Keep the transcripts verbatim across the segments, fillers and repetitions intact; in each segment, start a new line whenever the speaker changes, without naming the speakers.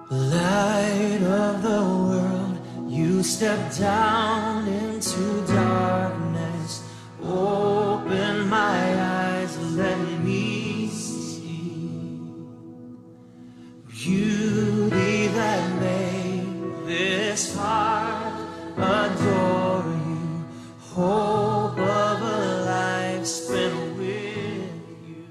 Light of the world, you step down into darkness. Open my eyes, let me see beauty that made this heart adore you. Hope of a life spent with you.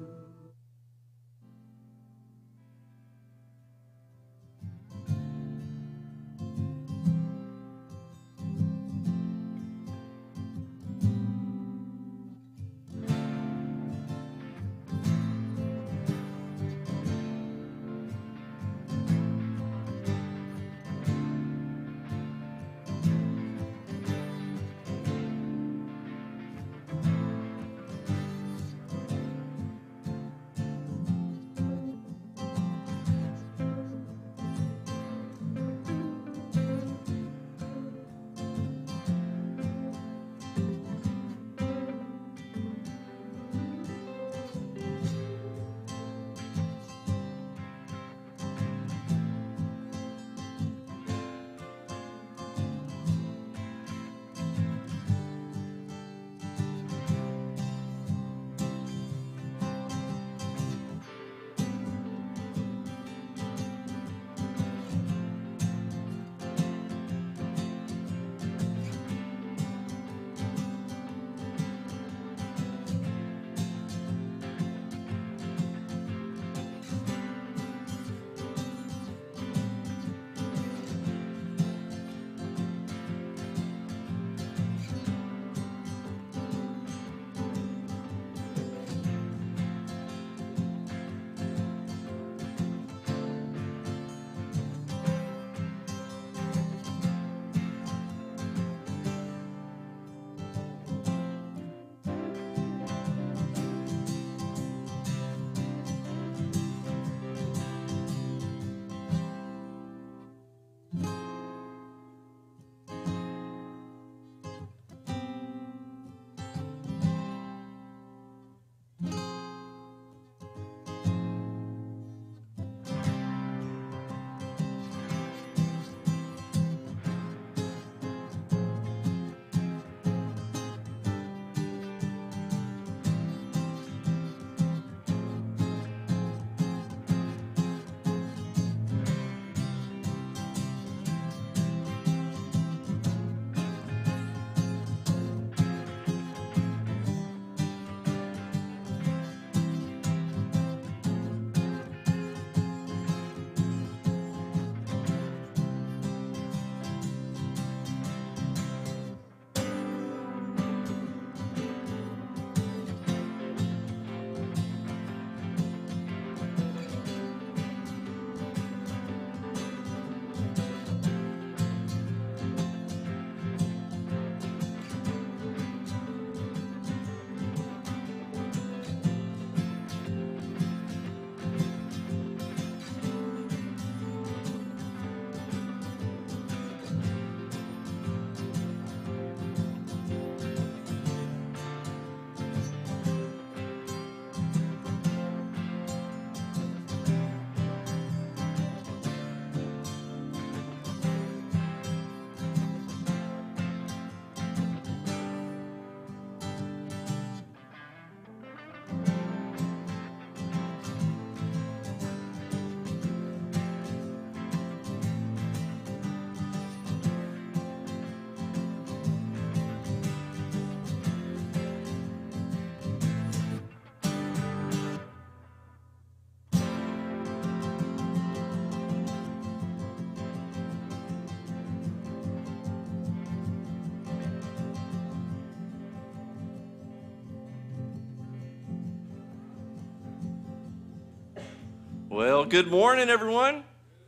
Well, good morning, everyone.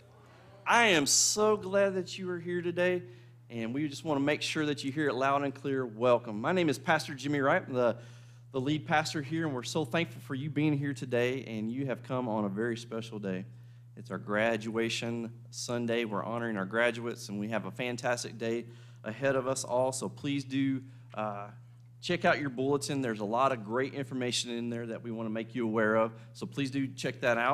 I am so glad that you are here today, and we just want to make sure that you hear it loud and clear. Welcome. My name is Pastor Jimmy Wright. I'm the, the lead pastor here, and we're so thankful for you being here today, and you have come on a very special day. It's our graduation Sunday. We're honoring our graduates, and we have a fantastic day ahead of us all, so please do uh, check out your bulletin. There's a lot of great information in there that we want to make you aware of, so please do check that out.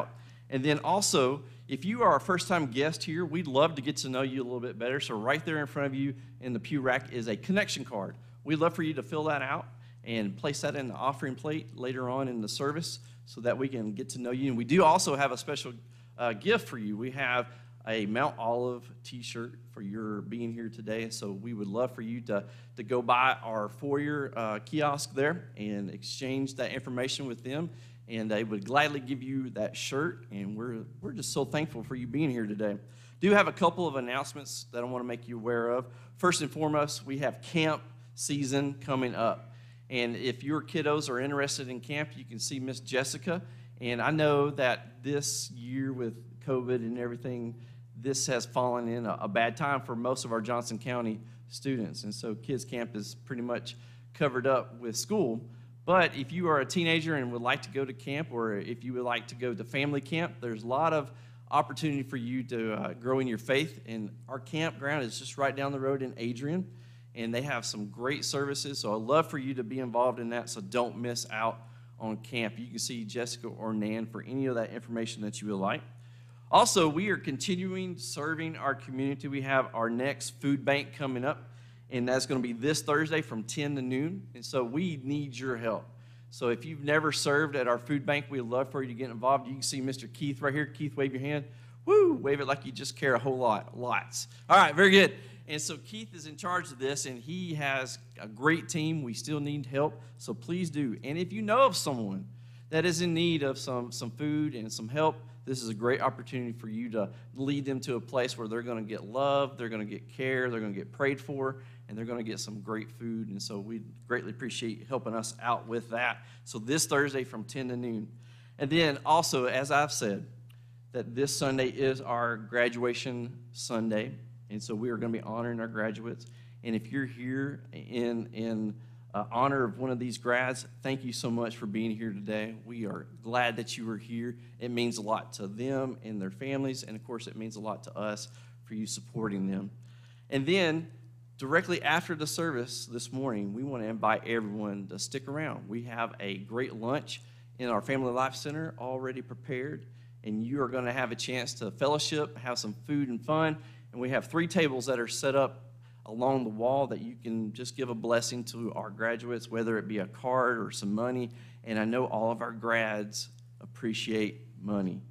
And then also, if you are a first-time guest here, we'd love to get to know you a little bit better. So right there in front of you in the pew rack is a connection card. We'd love for you to fill that out and place that in the offering plate later on in the service so that we can get to know you. And we do also have a special uh, gift for you. We have a Mount Olive t-shirt for your being here today. So we would love for you to, to go by our foyer uh, kiosk there and exchange that information with them. And they would gladly give you that shirt. And we're, we're just so thankful for you being here today. Do have a couple of announcements that I want to make you aware of. First and foremost, we have camp season coming up. And if your kiddos are interested in camp, you can see Miss Jessica. And I know that this year with COVID and everything, this has fallen in a, a bad time for most of our Johnson County students. And so Kids Camp is pretty much covered up with school. But if you are a teenager and would like to go to camp, or if you would like to go to family camp, there's a lot of opportunity for you to uh, grow in your faith. And our campground is just right down the road in Adrian. And they have some great services. So I'd love for you to be involved in that, so don't miss out on camp. You can see Jessica or Nan for any of that information that you would like. Also, we are continuing serving our community. We have our next food bank coming up, and that's going to be this Thursday from ten to noon. And so we need your help. So if you've never served at our food bank, we'd love for you to get involved. You can see Mister Keith right here. Keith, wave your hand. Woo! Wave it like you just care a whole lot. Lots. All right, very good. And so Keith is in charge of this, and he has a great team. We still need help, so please do. And if you know of someone that is in need of some, some food and some help, this is a great opportunity for you to lead them to a place where they're going to get love, they're going to get care, they're going to get prayed for, and they're going to get some great food. And so we greatly appreciate you helping us out with that. So this Thursday from ten to noon. And then also, as I've said, that this Sunday is our graduation Sunday. And so we are going to be honoring our graduates. And if you're here in, in uh, honor of one of these grads, thank you so much for being here today. We are glad that you are here. It means a lot to them and their families. And, of course, it means a lot to us for you supporting them. And then directly after the service this morning, we want to invite everyone to stick around. We have a great lunch in our Family Life Center already prepared. And you are going to have a chance to fellowship, have some food and fun. And we have three tables that are set up along the wall that you can just give a blessing to our graduates, whether it be a card or some money. And I know all of our grads appreciate money.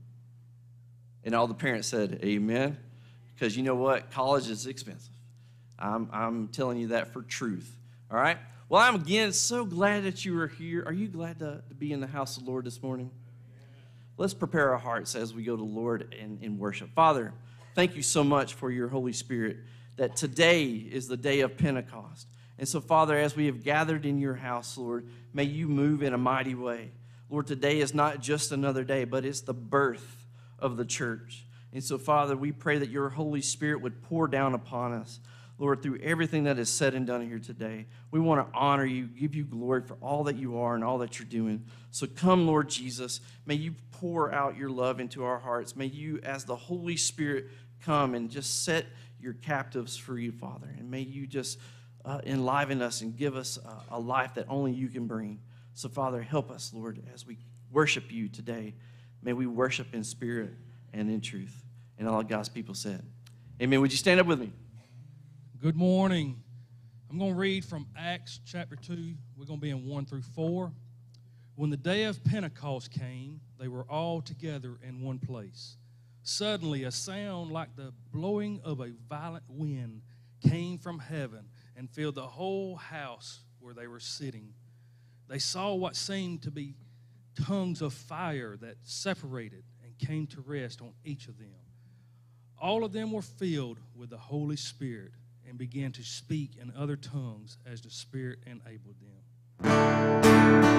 And all the parents said, amen. Because you know what? College is expensive. I'm, I'm telling you that for truth. All right? Well, I'm again so glad that you are here. Are you glad to, to be in the house of the Lord this morning? Let's prepare our hearts as we go to the Lord in, in worship. Father, thank you so much for your Holy Spirit, that today is the day of Pentecost. And so, Father, as we have gathered in your house, Lord, may you move in a mighty way. Lord, today is not just another day, but it's the birth of the church. And so, Father, we pray that your Holy Spirit would pour down upon us, Lord, through everything that is said and done here today. We want to honor you, give you glory for all that you are and all that you're doing. So come, Lord Jesus. May you pour out your love into our hearts. May you, as the Holy Spirit, come and just set your captives free, Father. And may you just uh, enliven us and give us a, a life that only you can bring. So, Father, help us, Lord, as we worship you today. May we worship in spirit and in truth. And all of God's people said, amen. Would you stand up with me?
Good morning. I'm going to read from Acts chapter two. We're going to be in one through four. When the day of Pentecost came, they were all together in one place. Suddenly, a sound like the blowing of a violent wind came from heaven and filled the whole house where they were sitting. They saw what seemed to be tongues of fire that separated and came to rest on each of them. All of them were filled with the Holy Spirit and began to speak in other tongues as the Spirit enabled them.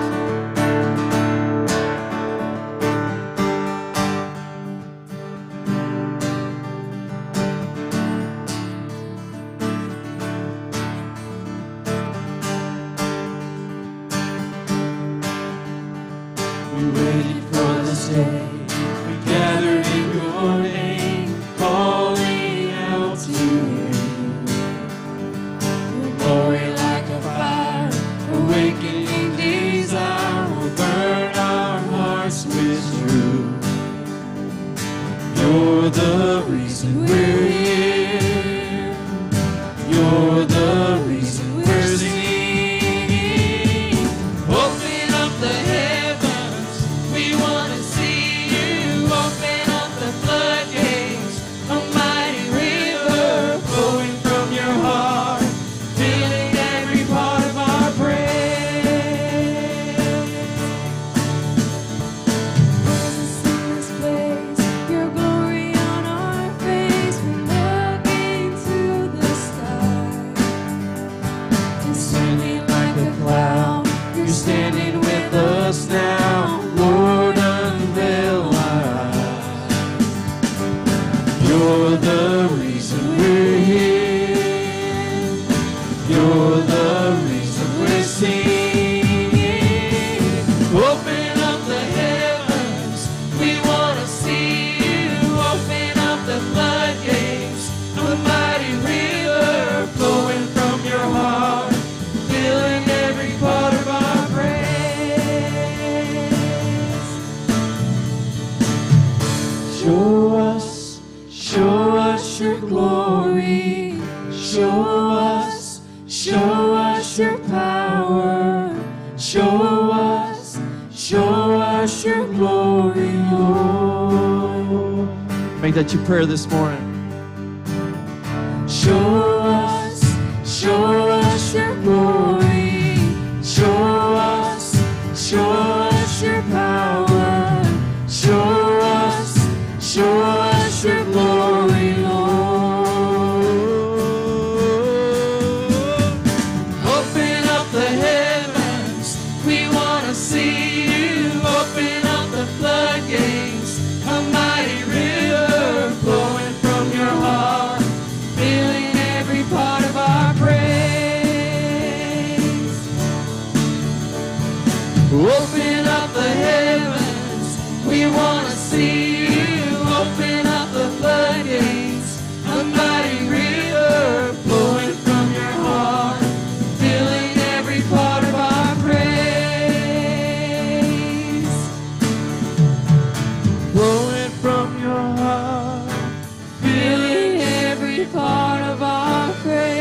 We waited for this day. We gathered in your name, calling out to you. Your glory like a fire, awakening desire. You're the reason we're here. You're the reason we're singing. Open up the heavens, we want to see you. Open up the floodgates, a mighty river flowing from your heart, filling every part of our praise.
Presence in this place, your glory on our face. We're looking to the sky.
Descending like a cloud, you're standing with us now. Lord, unveil our eyes. You're the reason we're here. You're the reason we're singing. Open up the heavens, we want to see you. Open up the floodgates, a mighty river flowing from your heart, filling every part of our praise. Show us, show us your glory. Show us, show us your power. Show us, show us your glory, Lord.
Make that your prayer this morning.
Show us, show us your glory. Show us, show us your power. Show us, show us your glory, Lord. Open up the heavens, we want to see you. Open up the floodgates, a mighty river flowing from your heart, filling every part of our praise. Open up the heavens, we want to see you. Open up the floodgates, a mighty river flowing from your heart, filling every part of our praise. Flowing from your heart, filling every part of our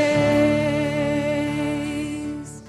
praise.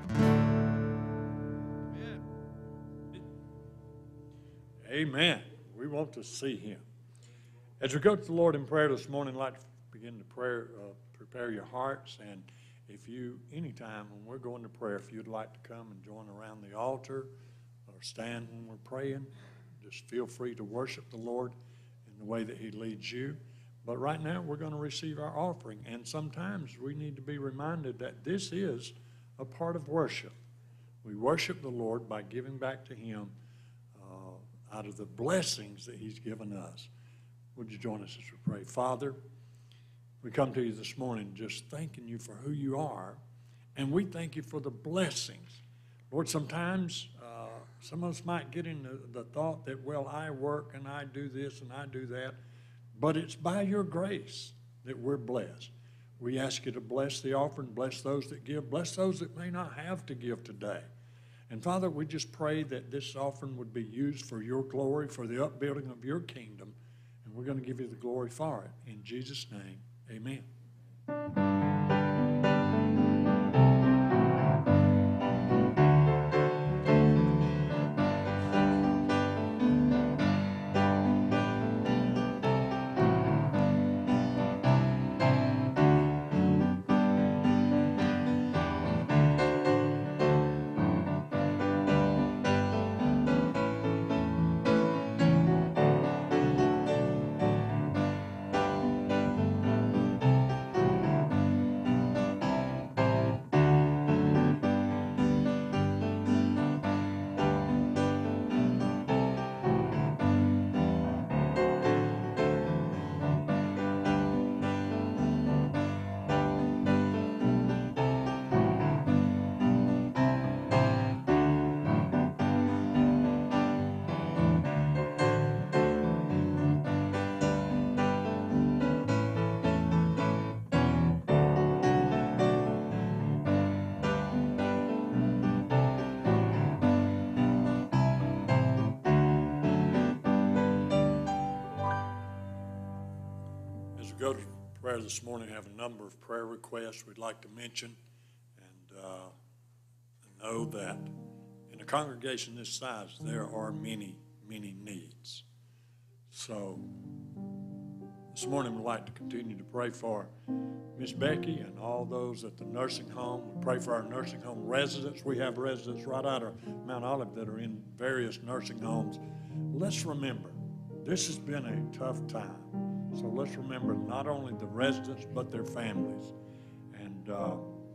Amen. We want to see him. As we go to the Lord in prayer this morning, I'd like to begin to prayer, uh, prepare your hearts. And if you, anytime when we're going to prayer, if you'd like to come and join around the altar or stand when we're praying, just feel free to worship the Lord in the way that he leads you. But right now, we're going to receive our offering. And sometimes we need to be reminded that this is a part of worship. We worship the Lord by giving back to him uh, out of the blessings that he's given us. Would you join us as we pray? Father, we come to you this morning just thanking you for who you are, and we thank you for the blessings. Lord, sometimes uh, some of us might get in the, the thought that, well, I work and I do this and I do that, but it's by your grace that we're blessed. We ask you to bless the offering, bless those that give, bless those that may not have to give today. And Father, we just pray that this offering would be used for your glory, for the upbuilding of your kingdom, and we're going to give you the glory for it. In Jesus' name, amen. we go to prayer this morning, we have a number of prayer requests we'd like to mention. And uh, know that in a congregation this size, there are many, many needs. So this morning, we'd like to continue to pray for Miss Becky and all those at the nursing home. We pray for our nursing home residents. We have residents right out of Mount Olive that are in various nursing homes. Let's remember, this has been a tough time. So let's remember not only the residents, but their families. And uh,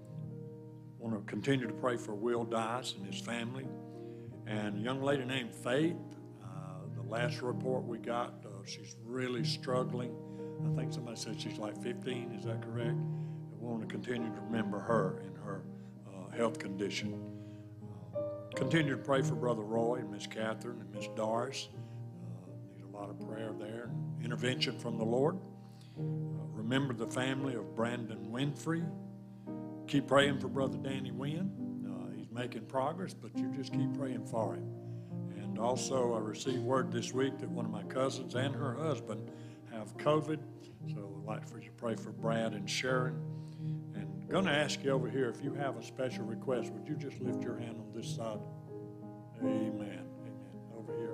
want to continue to pray for Will Dice and his family. And a young lady named Faith, uh, the last report we got, uh, she's really struggling. I think somebody said she's like fifteen, is that correct? We want to continue to remember her and her uh, health condition. Uh, continue to pray for Brother Roy and Miss Catherine and Miss Doris. Uh, need a lot of prayer there and intervention from the Lord. Uh, remember the family of Brandon Winfrey. Keep praying for Brother Danny Wynn. Uh, he's making progress, but you just keep praying for him. And also, I received word this week that one of my cousins and her husband have COVID. So I'd like for you to pray for Brad and Sharon. And going to ask you over here, if you have a special request, would you just lift your hand on this side? Amen. Amen. Over here.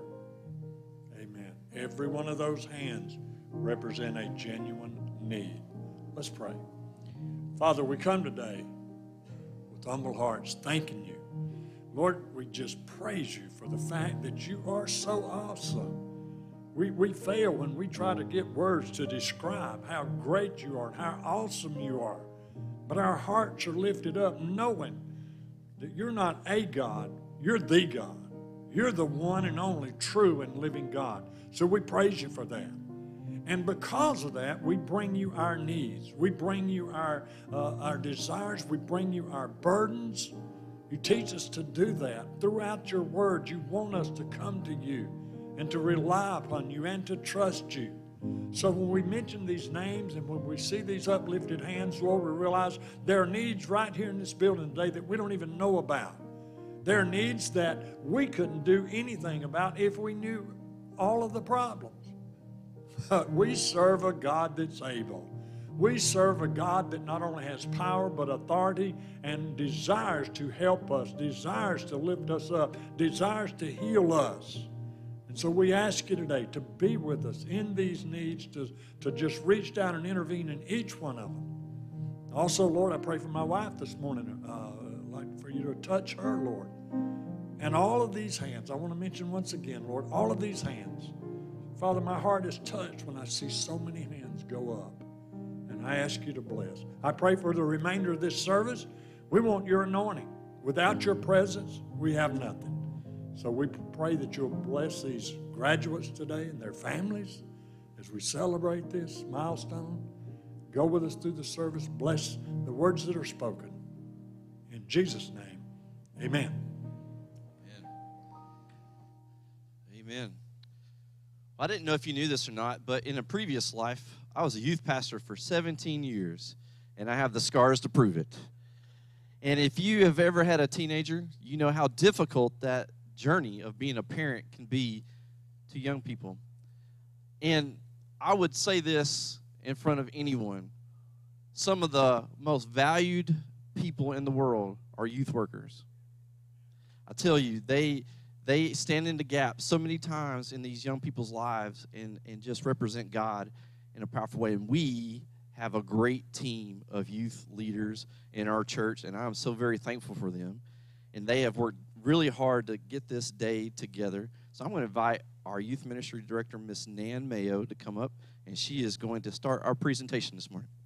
Amen. Every one of those hands represent a genuine need. Let's pray. Father, we come today with humble hearts thanking you. Lord, we just praise you for the fact that you are so awesome. We, we fail when we try to get words to describe how great you are and how awesome you are. But our hearts are lifted up knowing that you're not a God, you're the God. You're the one and only true and living God. So we praise you for that. And because of that, we bring you our needs. We bring you our, uh, our desires. We bring you our burdens. You teach us to do that. Throughout your word, you want us to come to you and to rely upon you and to trust you. So when we mention these names and when we see these uplifted hands, Lord, we realize there are needs right here in this building today that we don't even know about. There are needs that we couldn't do anything about if we knew all of the problems. We serve a God that's able. We serve a God that not only has power but authority and desires to help us, desires to lift us up, desires to heal us. And so we ask you today to be with us in these needs, to, to just reach down and intervene in each one of them. Also, Lord, I pray for my wife this morning. Uh, I'd like for you to touch her, Lord. And all of these hands, I want to mention once again, Lord, all of these hands. Father, my heart is touched when I see so many hands go up. And I ask you to bless. I pray for the remainder of this service. We want your anointing. Without your presence, we have nothing. So we pray that you'll bless these graduates today and their families as we celebrate this milestone. Go with us through the service. Bless the words that are spoken. In Jesus' name, amen.
Amen. Amen. I didn't know if you knew this or not, but in a previous life, I was a youth pastor for seventeen years, and I have the scars to prove it. And if you have ever had a teenager, you know how difficult that journey of being a parent can be to young people. And I would say this in front of anyone. Some of the most valued people in the world are youth workers. I tell you, they... They stand in the gap so many times in these young people's lives and, and just represent God in a powerful way. And we have a great team of youth leaders in our church, and I'm so very thankful for them. And they have worked really hard to get this day together. So I'm going to invite our youth ministry director, Miss Nan Mayo, to come up, and she is going to start our presentation this morning.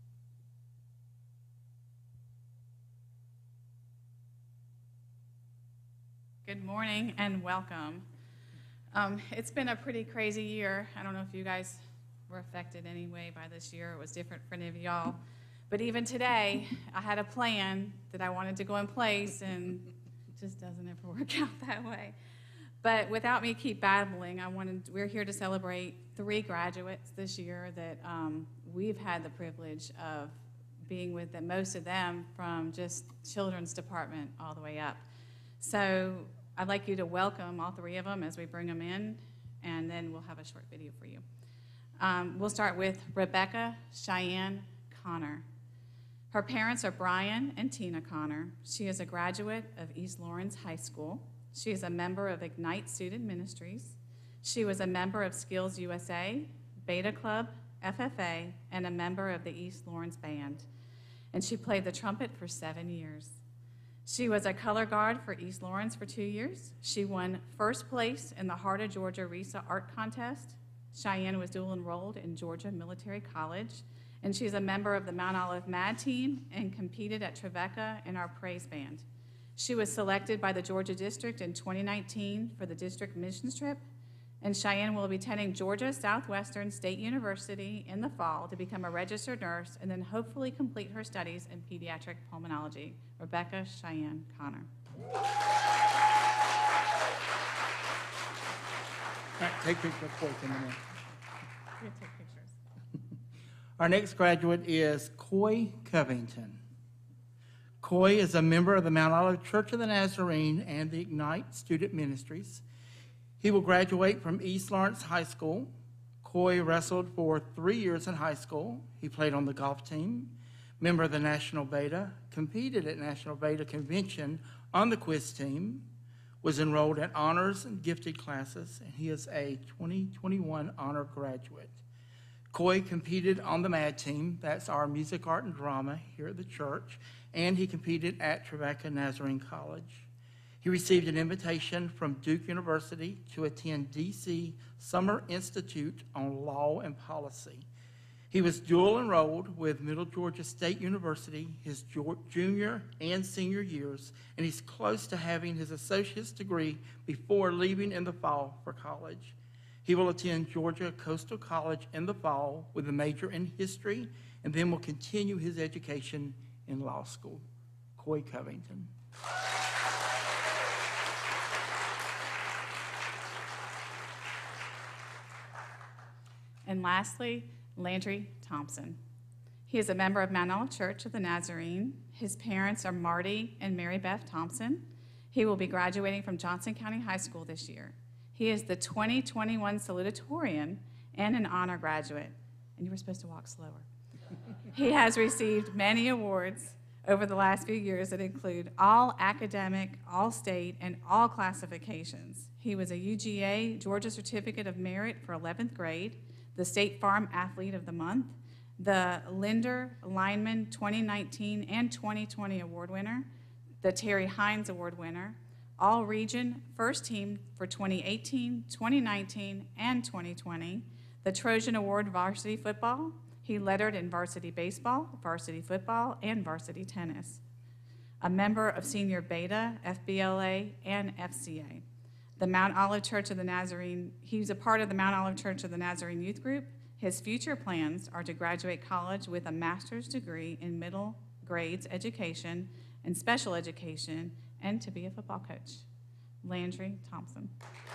Good morning and welcome. Um, it's been a pretty crazy year. I don't know if you guys were affected anyway by this year. It was different for any of y'all. But even today, I had a plan that I wanted to go in place, and it just doesn't ever work out that way. But without me keep babbling, I wanted, we're here to celebrate three graduates this year that um, we've had the privilege of being with them, most of them from just children's department all the way up. So I'd like you to welcome all three of them as we bring them in, and then we'll have a short video for you. Um, we'll start with Rebecca Cheyenne Connor. Her parents are Brian and Tina Connor. She is a graduate of East Lawrence High School. She is a member of Ignite Student Ministries. She was a member of Skills U S A, Beta Club, F F A, and a member of the East Lawrence Band. And she played the trumpet for seven years. She was a color guard for East Lawrence for two years. She won first place in the Heart of Georgia RESA Art Contest. Cheyenne was dual enrolled in Georgia Military College, and she's a member of the Mount Olive MAD team and competed at Trevecca in our praise band. She was selected by the Georgia District in twenty nineteen for the district missions trip, and Cheyenne will be attending Georgia Southwestern State University in the fall to become a registered nurse and then hopefully complete her studies in pediatric pulmonology. Rebecca Cheyenne Connor.
All right, take pictures of Coy in a minute.
We're gonna take pictures.
Our next graduate is Coy Covington. Coy is a member of the Mount Olive Church of the Nazarene and the Ignite Student Ministries. He will graduate from East Lawrence High School. Coy wrestled for three years in high school. He played on the golf team, member of the National Beta, competed at National Beta Convention on the quiz team, was enrolled in honors and gifted classes, and he is a twenty twenty-one honor graduate. Coy competed on the MAD team, that's our music, art, and drama here at the church, and he competed at Trevecca Nazarene College. He received an invitation from Duke University to attend D C Summer Institute on Law and Policy. He was dual enrolled with Middle Georgia State University his junior and senior years, and he's close to having his associate's degree before leaving in the fall for college. He will attend Georgia Coastal College in the fall with a major in history, and then will continue his education in law school. Coy Covington.
And lastly, Landry Thompson. He is a member of Mount Olive Church of the Nazarene. His parents are Marty and Mary Beth Thompson. He will be graduating from Johnson County High School this year. He is the twenty twenty-one salutatorian and an honor graduate. And you were supposed to walk slower. He has received many awards over the last few years that include all academic, all state, and all classifications. He was a U G A Georgia Certificate of Merit for eleventh grade, the State Farm Athlete of the Month, the Linder Lineman twenty nineteen and twenty twenty award winner, the Terry Hines Award winner, All Region First Team for twenty eighteen, twenty nineteen, and twenty twenty, the Trojan Award Varsity Football. He lettered in varsity baseball, varsity football, and varsity tennis. A member of Senior Beta, F B L A, and F C A. The Mount Olive Church of the Nazarene, he's a part of the Mount Olive Church of the Nazarene Youth Group. His future plans are to graduate college with a master's degree in middle grades education and special education, and to be a football coach. Landry Thompson.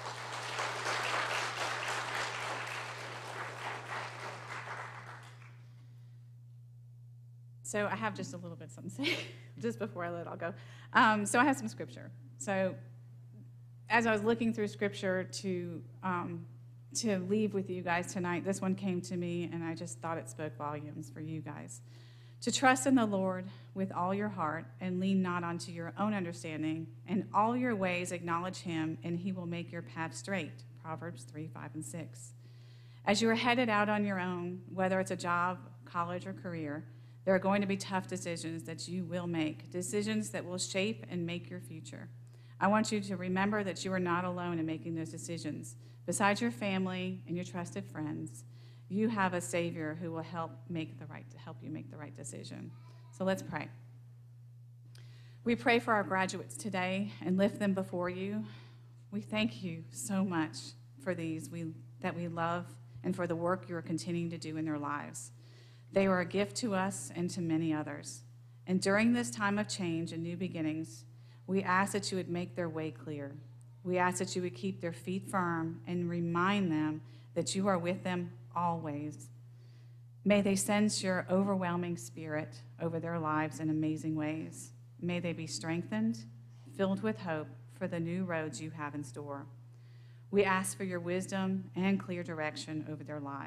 So I have just a little bit something to say just before I let it all go. Um, so I have some scripture. So as I was looking through scripture to um, to leave with you guys tonight, this one came to me, and I just thought it spoke volumes for you guys. To trust in the Lord with all your heart and lean not onto your own understanding. In all your ways acknowledge him, and he will make your path straight. Proverbs three, five, and six. As you are headed out on your own, whether it's a job, college, or career, there are going to be tough decisions that you will make, decisions that will shape and make your future. I want you to remember that you are not alone in making those decisions. Besides your family and your trusted friends, you have a Savior who will help make the right help you make the right decision. So let's pray. We pray for our graduates today and lift them before you. We thank you so much for these we, that we love and for the work you are continuing to do in their lives. They are a gift to us and to many others. And during this time of change and new beginnings, we ask that you would make their way clear. We ask that you would keep their feet firm and remind them that you are with them always. May they sense your overwhelming spirit over their lives in amazing ways. May they be strengthened, filled with hope for the new roads you have in store. We ask for your wisdom and clear direction over their lives.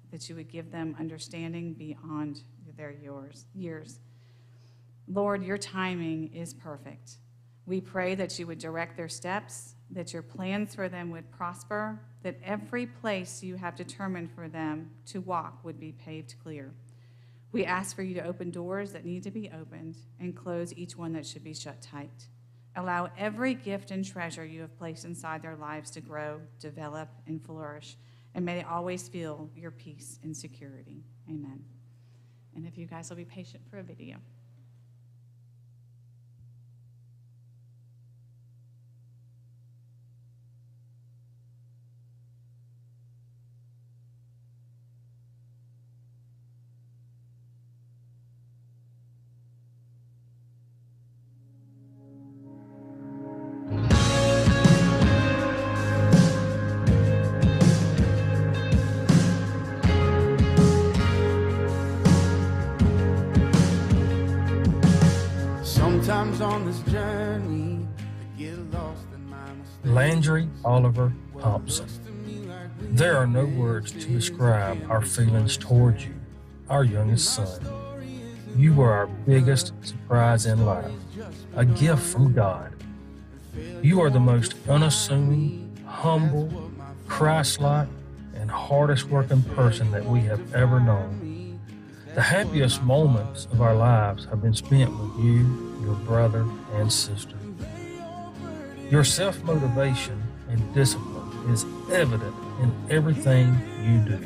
that you would give them understanding beyond their yours, years. Lord, your timing is perfect. We pray that you would direct their steps, that your plans for them would prosper, that every place you have determined for them to walk would be paved clear. We ask for you to open doors that need to be opened and close each one that should be shut tight. Allow every gift and treasure you have placed inside their lives to grow, develop, and flourish, and may they always feel your peace and security. Amen. And if you guys will be patient for a video.
Sometimes on this journey, I get lost in my mistakes.
Landry Oliver Thompson. There are no words to describe our feelings towards you, our youngest son. You were our biggest surprise in life, a gift from God. You are the most unassuming, humble, Christ-like, and hardest working person that we have ever known. The happiest moments of our lives have been spent with you, your brother and sister. Your self-motivation and discipline is evident in everything you do.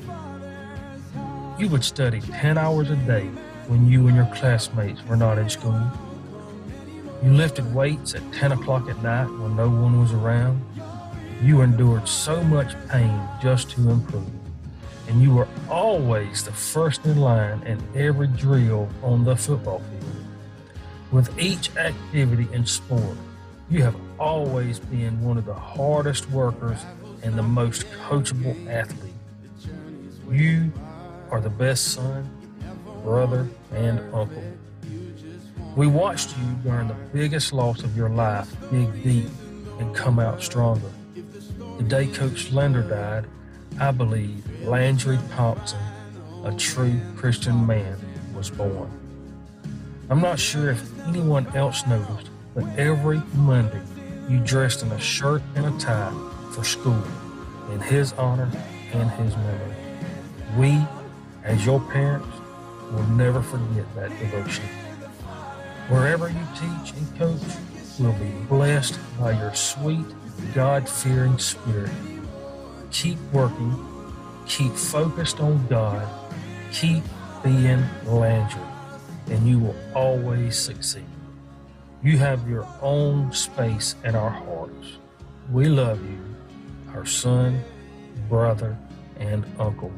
You would study ten hours a day when you and your classmates were not in school. You lifted weights at ten o'clock at night when no one was around. You endured so much pain just to improve. And you were always the first in line in every drill on the football field. With each activity and sport, you have always been one of the hardest workers and the most coachable athlete. You are the best son, brother, and uncle. We watched you during the biggest loss of your life dig deep and come out stronger. The day Coach Lender died, I believe Landry Thompson, a true Christian man, was born. I'm not sure if anyone else noticed, but every Monday you dressed in a shirt and a tie for school in his honor and his memory. We, as your parents, will never forget that devotion. Wherever you teach and coach, we'll be blessed by your sweet, God-fearing spirit. Keep working, keep focused on God, keep being Landry, and you will always succeed. You have your own space in our hearts. We love you, our son, brother, and uncle.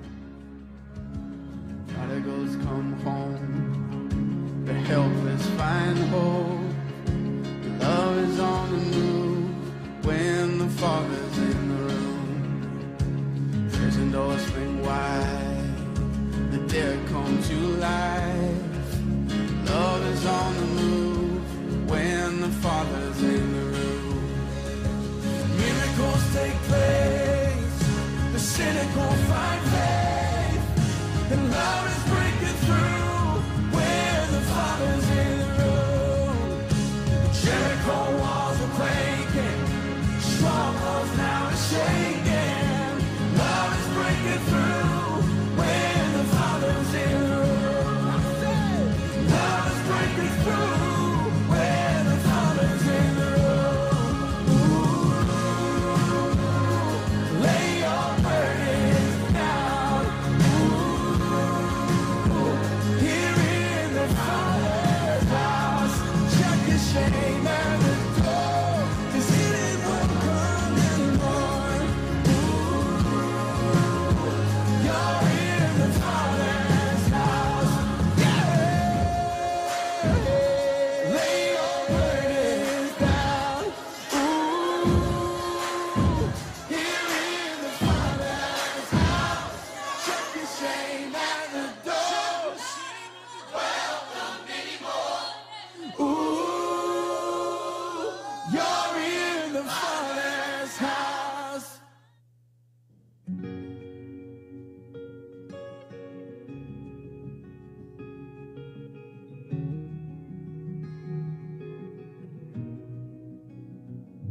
Prodigals come home, the helpless find hope. Love is on the move when the Father's in the room. Prison doors swing wide, the dead come to life. Love is on the move when the Father's in the room. Miracles take place, the cynical find faith, and love is breaking through where the Father's in the room. The Jericho walls are breaking, strongholds now are shaking. Love is breaking through where the Father's in the room. Love is breaking through where the Father's in the room. Ooh, lay your burdens down. Ooh,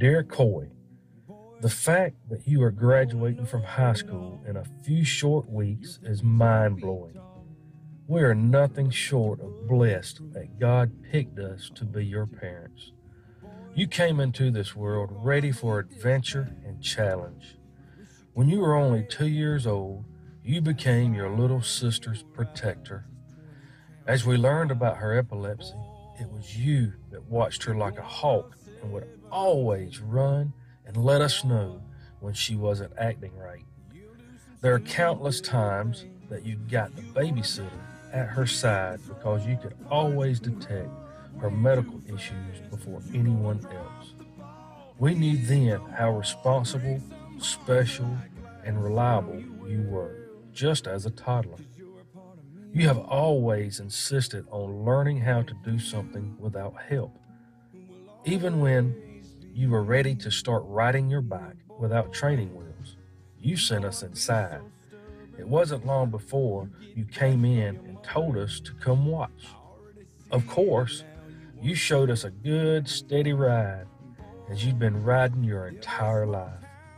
Dear Coy, the fact that you are graduating from high school in a few short weeks is mind-blowing. We are nothing short of blessed that God picked us to be your parents. You came into this world ready for adventure and challenge. When you were only two years old, you became your little sister's protector. As we learned about her epilepsy, it was you that watched her like a hawk and would always run and let us know when she wasn't acting right. There are countless times that you got the babysitter at her side because you could always detect her medical issues before anyone else. We knew then how responsible, special, and reliable you were, just as a toddler. You have always insisted on learning how to do something without help. Even when you were ready to start riding your bike without training wheels, you sent us inside. It wasn't long before you came in and told us to come watch. Of course, you showed us a good, steady ride as you've been riding your entire life.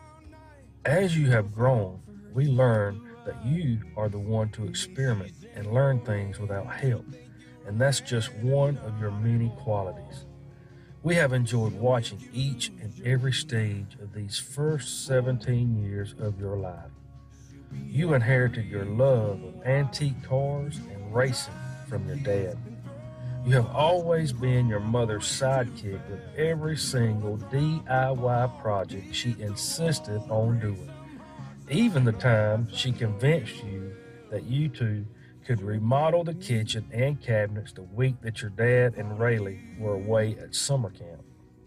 As you have grown, we learned that you are the one to experiment and learn things without help, and that's just one of your many qualities. We have enjoyed watching each and every stage of these first seventeen years of your life. You inherited your love of antique cars and racing from your dad. You have always been your mother's sidekick with every single D I Y project she insisted on doing. Even the time she convinced you that you two could remodel the kitchen and cabinets the week that your dad and Rayleigh were away at summer camp.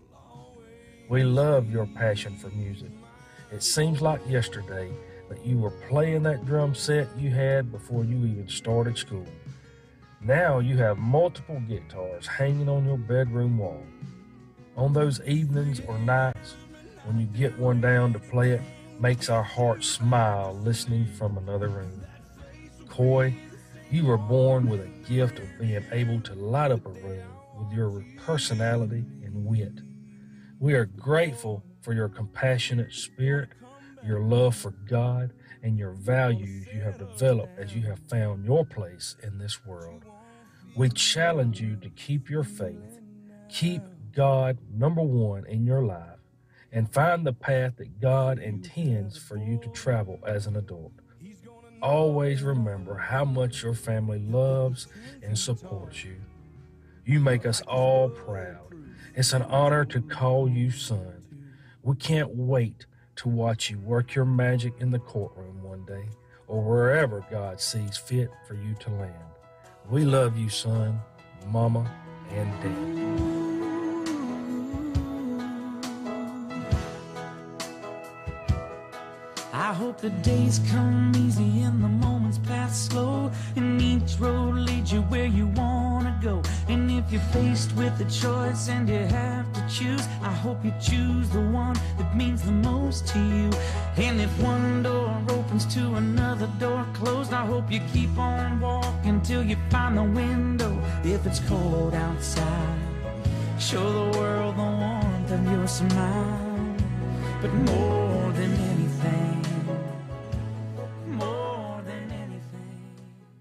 We love your passion for music. It seems like yesterday that you were playing that drum set you had before you even started school. Now you have multiple guitars hanging on your bedroom wall. On those evenings or nights when you get one down to play it, makes our hearts smile listening from another room. Coy, you were born with a gift of being able to light up a room with your personality and wit. We are grateful for your compassionate spirit, your love for God, and your values you have developed as you have found your place in this world. We challenge you to keep your faith, keep God number one in your life, and find the path that God intends for you to travel as an adult. Always remember how much your family loves and supports you. You make us all proud. It's an honor to call you son. We can't wait to watch you work your magic in the courtroom one day, or wherever God sees fit for you to land. We love you, son, mama, and dad.
I hope the days come easy and the moments pass slow, and each road leads you where you wanna go. And if you're faced with a choice and you have to choose, I hope you choose the one that means the most to you. And if one door opens to another door closed, I hope you keep on walking till you find the window. If it's cold outside, show the world the warmth of your smile. But more than anything, more than anything.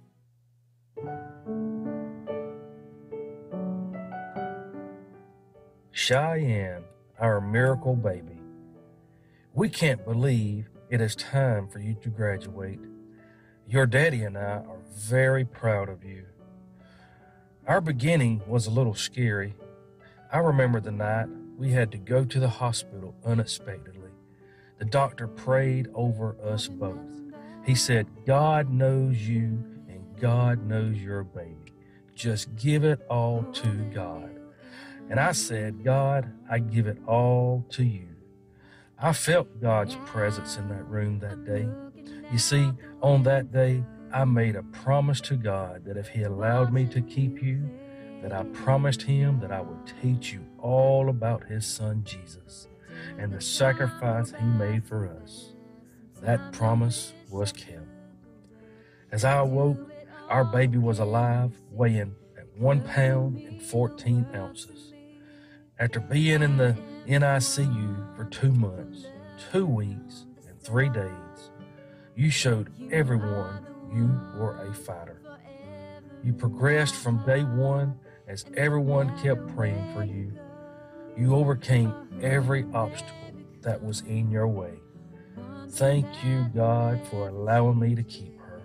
Cheyenne, our miracle baby. We can't believe it is time for you to graduate. Your daddy and I are very proud of you. Our beginning was a little scary. I remember the night we had to go to the hospital unexpectedly. The doctor prayed over us both. He said, God knows you and God knows your baby. Just give it all to God. And I said, God, I give it all to you. I felt God's presence in that room that day. You see, on that day, I made a promise to God that if he allowed me to keep you, that I promised him that I would teach you all about his son Jesus and the sacrifice he made for us. That promise was kept. As I awoke, our baby was alive, weighing at one pound and fourteen ounces. After being in the N I C U for two months, two weeks, and three days. You showed everyone you were a fighter. You progressed from day one as everyone kept praying for you. You overcame every obstacle that was in your way. Thank you, God, for allowing me to keep her.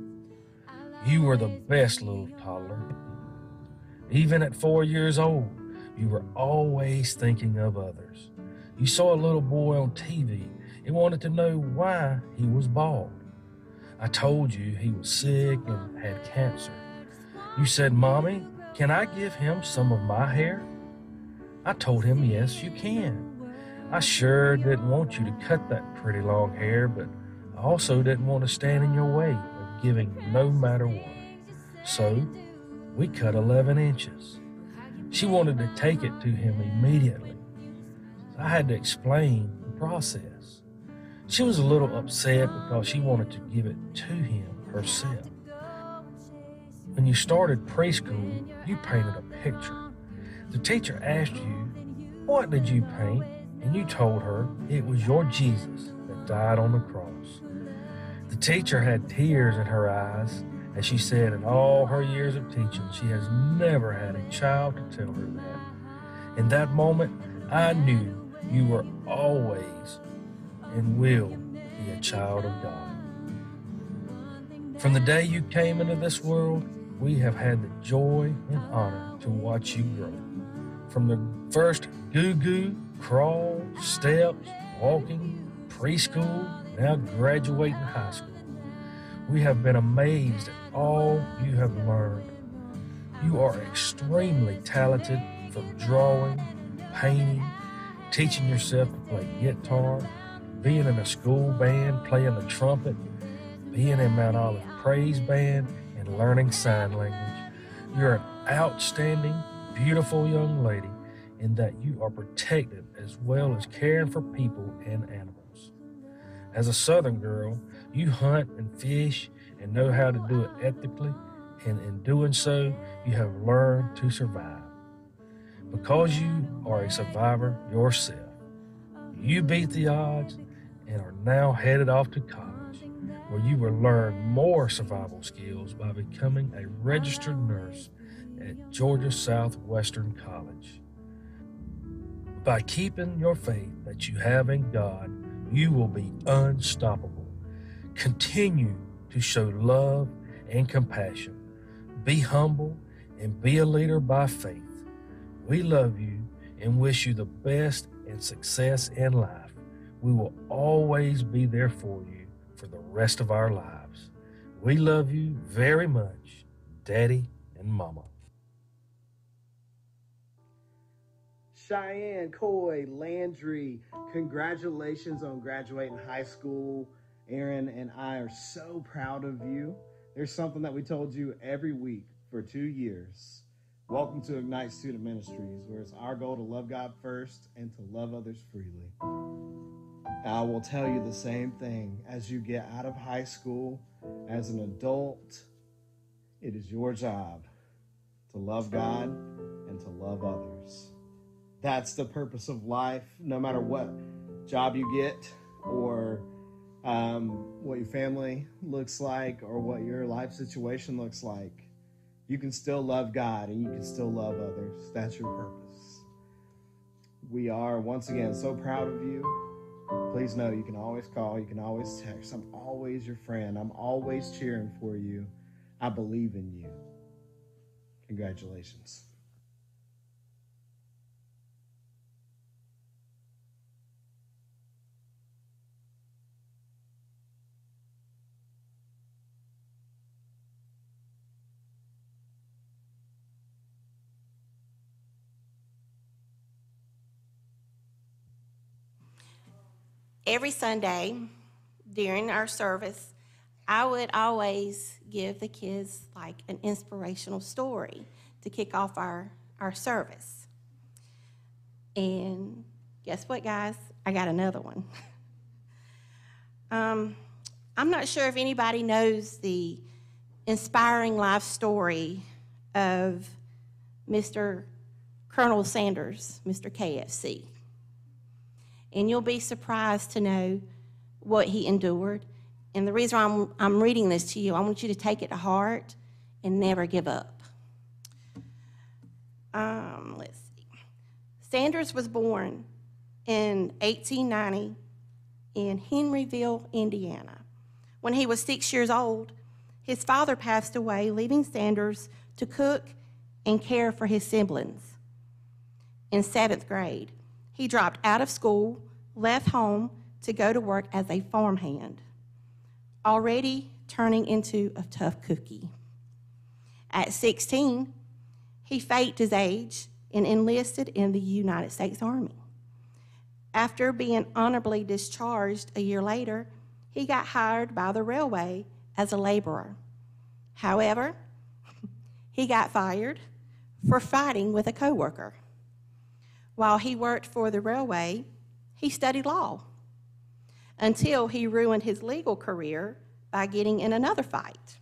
You were the best little toddler. Even at four years old, you were always thinking of others. You saw a little boy on T V and wanted to know why he was bald. I told you he was sick and had cancer. You said, "Mommy, can I give him some of my hair?" I told him, "Yes, you can." I sure didn't want you to cut that pretty long hair, but I also didn't want to stand in your way of giving no matter what. So we cut eleven inches. She wanted to take it to him immediately. I had to explain the process. She was a little upset because she wanted to give it to him herself. When you started preschool, you painted a picture. The teacher asked you, "What did you paint?" And you told her it was your Jesus that died on the cross. The teacher had tears in her eyes as she said in all her years of teaching, she has never had a child to tell her that. In that moment, I knew you were always and will be a child of God. From the day you came into this world, we have had the joy and honor to watch you grow. From the first goo-goo, crawl, steps, walking, preschool, now graduating high school. We have been amazed at all you have learned. You are extremely talented from drawing, painting, teaching yourself to play guitar, being in a school band, playing the trumpet, being in Mount Olive Praise Band, and learning sign language. You're an outstanding, beautiful young lady in that you are protective as well as caring for people and animals. As a Southern girl, you hunt and fish and know how to do it ethically, and in doing so, you have learned to survive. Because you are a survivor yourself, you beat the odds and are now headed off to college, where you will learn more survival skills by becoming a registered nurse at Georgia Southwestern College. By keeping your faith that you have in God, you will be unstoppable. Continue to show love and compassion. Be humble and be a leader by faith. We love you and wish you the best and success in life. We will always be there for you for the rest of our lives. We love you very much, Daddy and Mama.
Cheyenne, Coy, Landry, congratulations on graduating high school. Aaron and I are so proud of you. There's something that we told you every week for two years. Welcome to Ignite Student Ministries, where it's our goal to love God first and to love others freely. I will tell you the same thing. As you get out of high school, as an adult, it is your job to love God and to love others. That's the purpose of life, no matter what job you get or um, what your family looks like or what your life situation looks like. You can still love God and you can still love others. That's your purpose. We are, once again, so proud of you. Please know you can always call, you can always text. I'm always your friend. I'm always cheering for you. I believe in you. Congratulations.
Every Sunday during our service, I would always give the kids like an inspirational story to kick off our, our service. And guess what, guys? I got another one. um, I'm not sure if anybody knows the inspiring life story of Mister Colonel Sanders, Mister K F C. and you'll be surprised to know what he endured. And the reason I'm, I'm reading this to you, I want you to take it to heart and never give up. Um, let's see. Sanders was born in eighteen ninety in Henryville, Indiana. When he was six years old, his father passed away, leaving Sanders to cook and care for his siblings. In seventh grade, he dropped out of school, left home to go to work as a farmhand, already turning into a tough cookie. At sixteen, he faked his age and enlisted in the United States Army. After being honorably discharged a year later, he got hired by the railway as a laborer. However, he got fired for fighting with a coworker. While he worked for the railway, he studied law until he ruined his legal career by getting in another fight.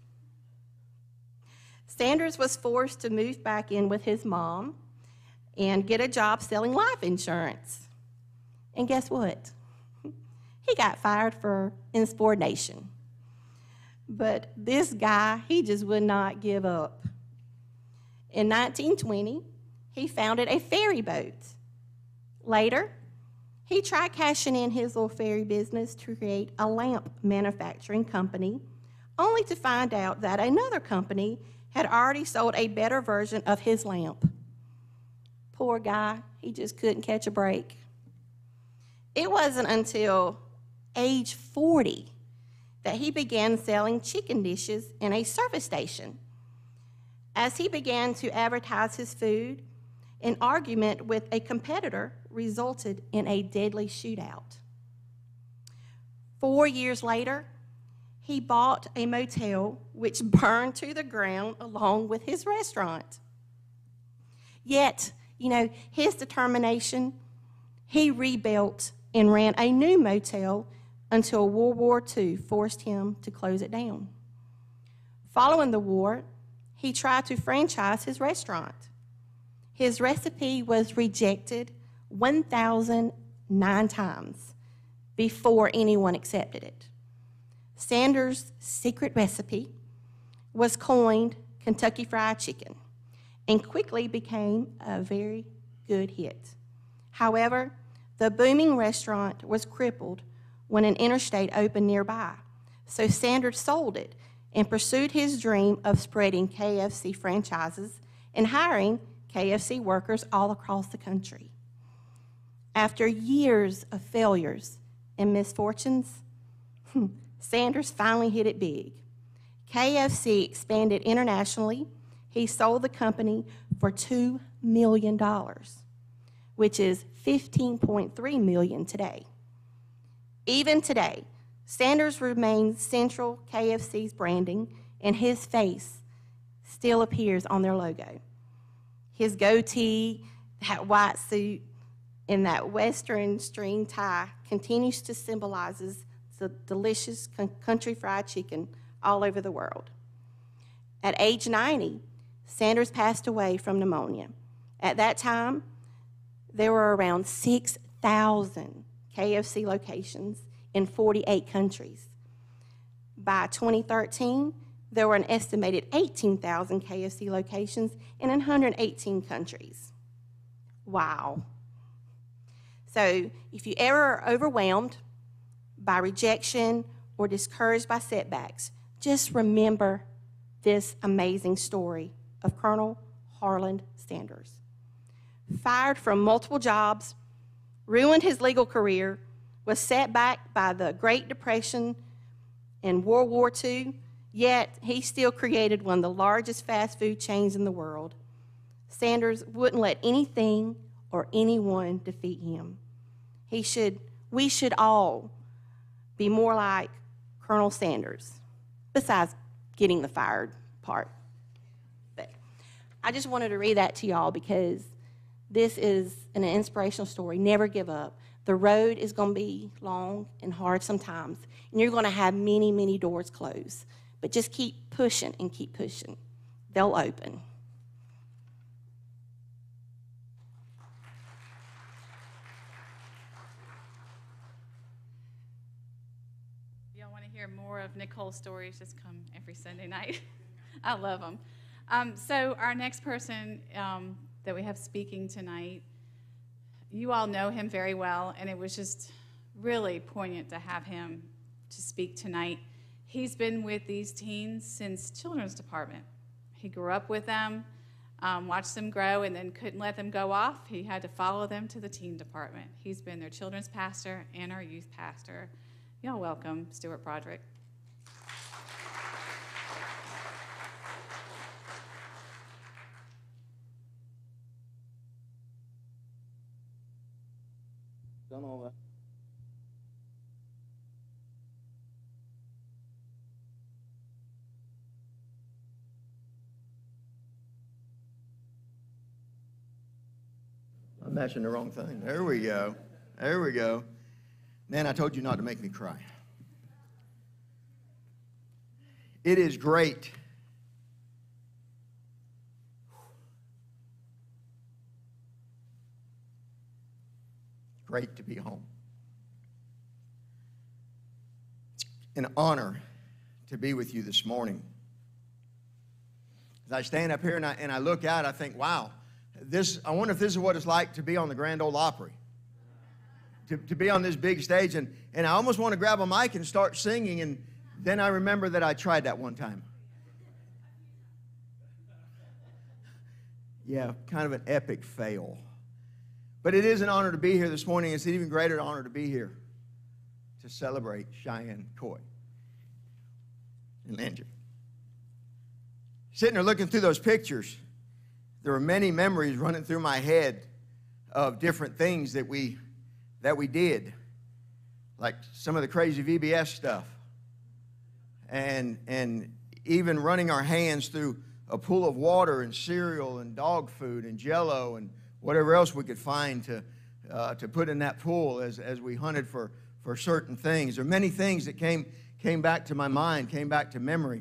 Sanders was forced to move back in with his mom and get a job selling life insurance. And guess what? He got fired for insubordination. But this guy, he just would not give up. In nineteen twenty, he founded a ferry boat. Later, he tried cashing in his little ferry business to create a lamp manufacturing company, only to find out that another company had already sold a better version of his lamp. Poor guy, he just couldn't catch a break. It wasn't until age forty that he began selling chicken dishes in a service station. As he began to advertise his food, an argument with a competitor resulted in a deadly shootout. Four years later, he bought a motel which burned to the ground along with his restaurant. Yet, you know, his determination, he rebuilt and ran a new motel until World War Two forced him to close it down. Following the war, he tried to franchise his restaurant. His recipe was rejected one thousand nine times before anyone accepted it. Sanders' secret recipe was coined Kentucky Fried Chicken and quickly became a very good hit. However, the booming restaurant was crippled when an interstate opened nearby, so Sanders sold it and pursued his dream of spreading K F C franchises and hiring K F C workers all across the country. After years of failures and misfortunes, Sanders finally hit it big. K F C expanded internationally. He sold the company for two million dollars, which is fifteen point three million dollars today. Even today, Sanders remains central K F C's branding, and his face still appears on their logo. His goatee, that white suit, and that western string tie continues to symbolize the delicious country fried chicken all over the world. At age ninety, Sanders passed away from pneumonia. At that time, there were around six thousand K F C locations in forty-eight countries. By twenty thirteen, there were an estimated eighteen thousand K F C locations in one hundred eighteen countries. Wow. So if you ever are overwhelmed by rejection or discouraged by setbacks, just remember this amazing story of Colonel Harland Sanders. Fired from multiple jobs, ruined his legal career, was set back by the Great Depression and World War Two, yet he still created one of the largest fast food chains in the world. Sanders wouldn't let anything or anyone defeat him. He should, we should all be more like Colonel Sanders, besides getting the fired part. But I just wanted to read that to y'all because this is an inspirational story. Never give up. The road is going to be long and hard sometimes, and you're going to have many, many doors closed. But just keep pushing and keep pushing. They'll open.
hear more of Nicole's stories, just come every Sunday night. I love them. Um, so our next person um, that we have speaking tonight, you all know him very well, and it was just really poignant to have him to speak tonight. He's been with these teens since children's department. He grew up with them, um, watched them grow, and then couldn't let them go off. He had to follow them to the teen department. He's been their children's pastor and our youth pastor. Y'all welcome Stuart Broderick.
Done all that.
I'm matching the wrong thing. There we go. There we go. Nan, I told you not to make me cry. It is great. Great to be home. It's an honor to be with you this morning. As I stand up here and I, and I look out, I think, wow, this, I wonder if this is what it's like to be on the Grand Ole Opry. To, to be on this big stage. And, and I almost want to grab a mic and start singing, and then I remember that I tried that one time. Yeah, kind of an epic fail. But it is an honor to be here this morning. It's an even greater honor to be here to celebrate Cheyenne Coy and Landry. Sitting there looking through those pictures, there were many memories running through my head of different things that we that we did, like some of the crazy V B S stuff, and and even running our hands through a pool of water and cereal and dog food and Jell-O and whatever else we could find to uh, to put in that pool as as we hunted for for certain things. There are many things that came came back to my mind, came back to memory.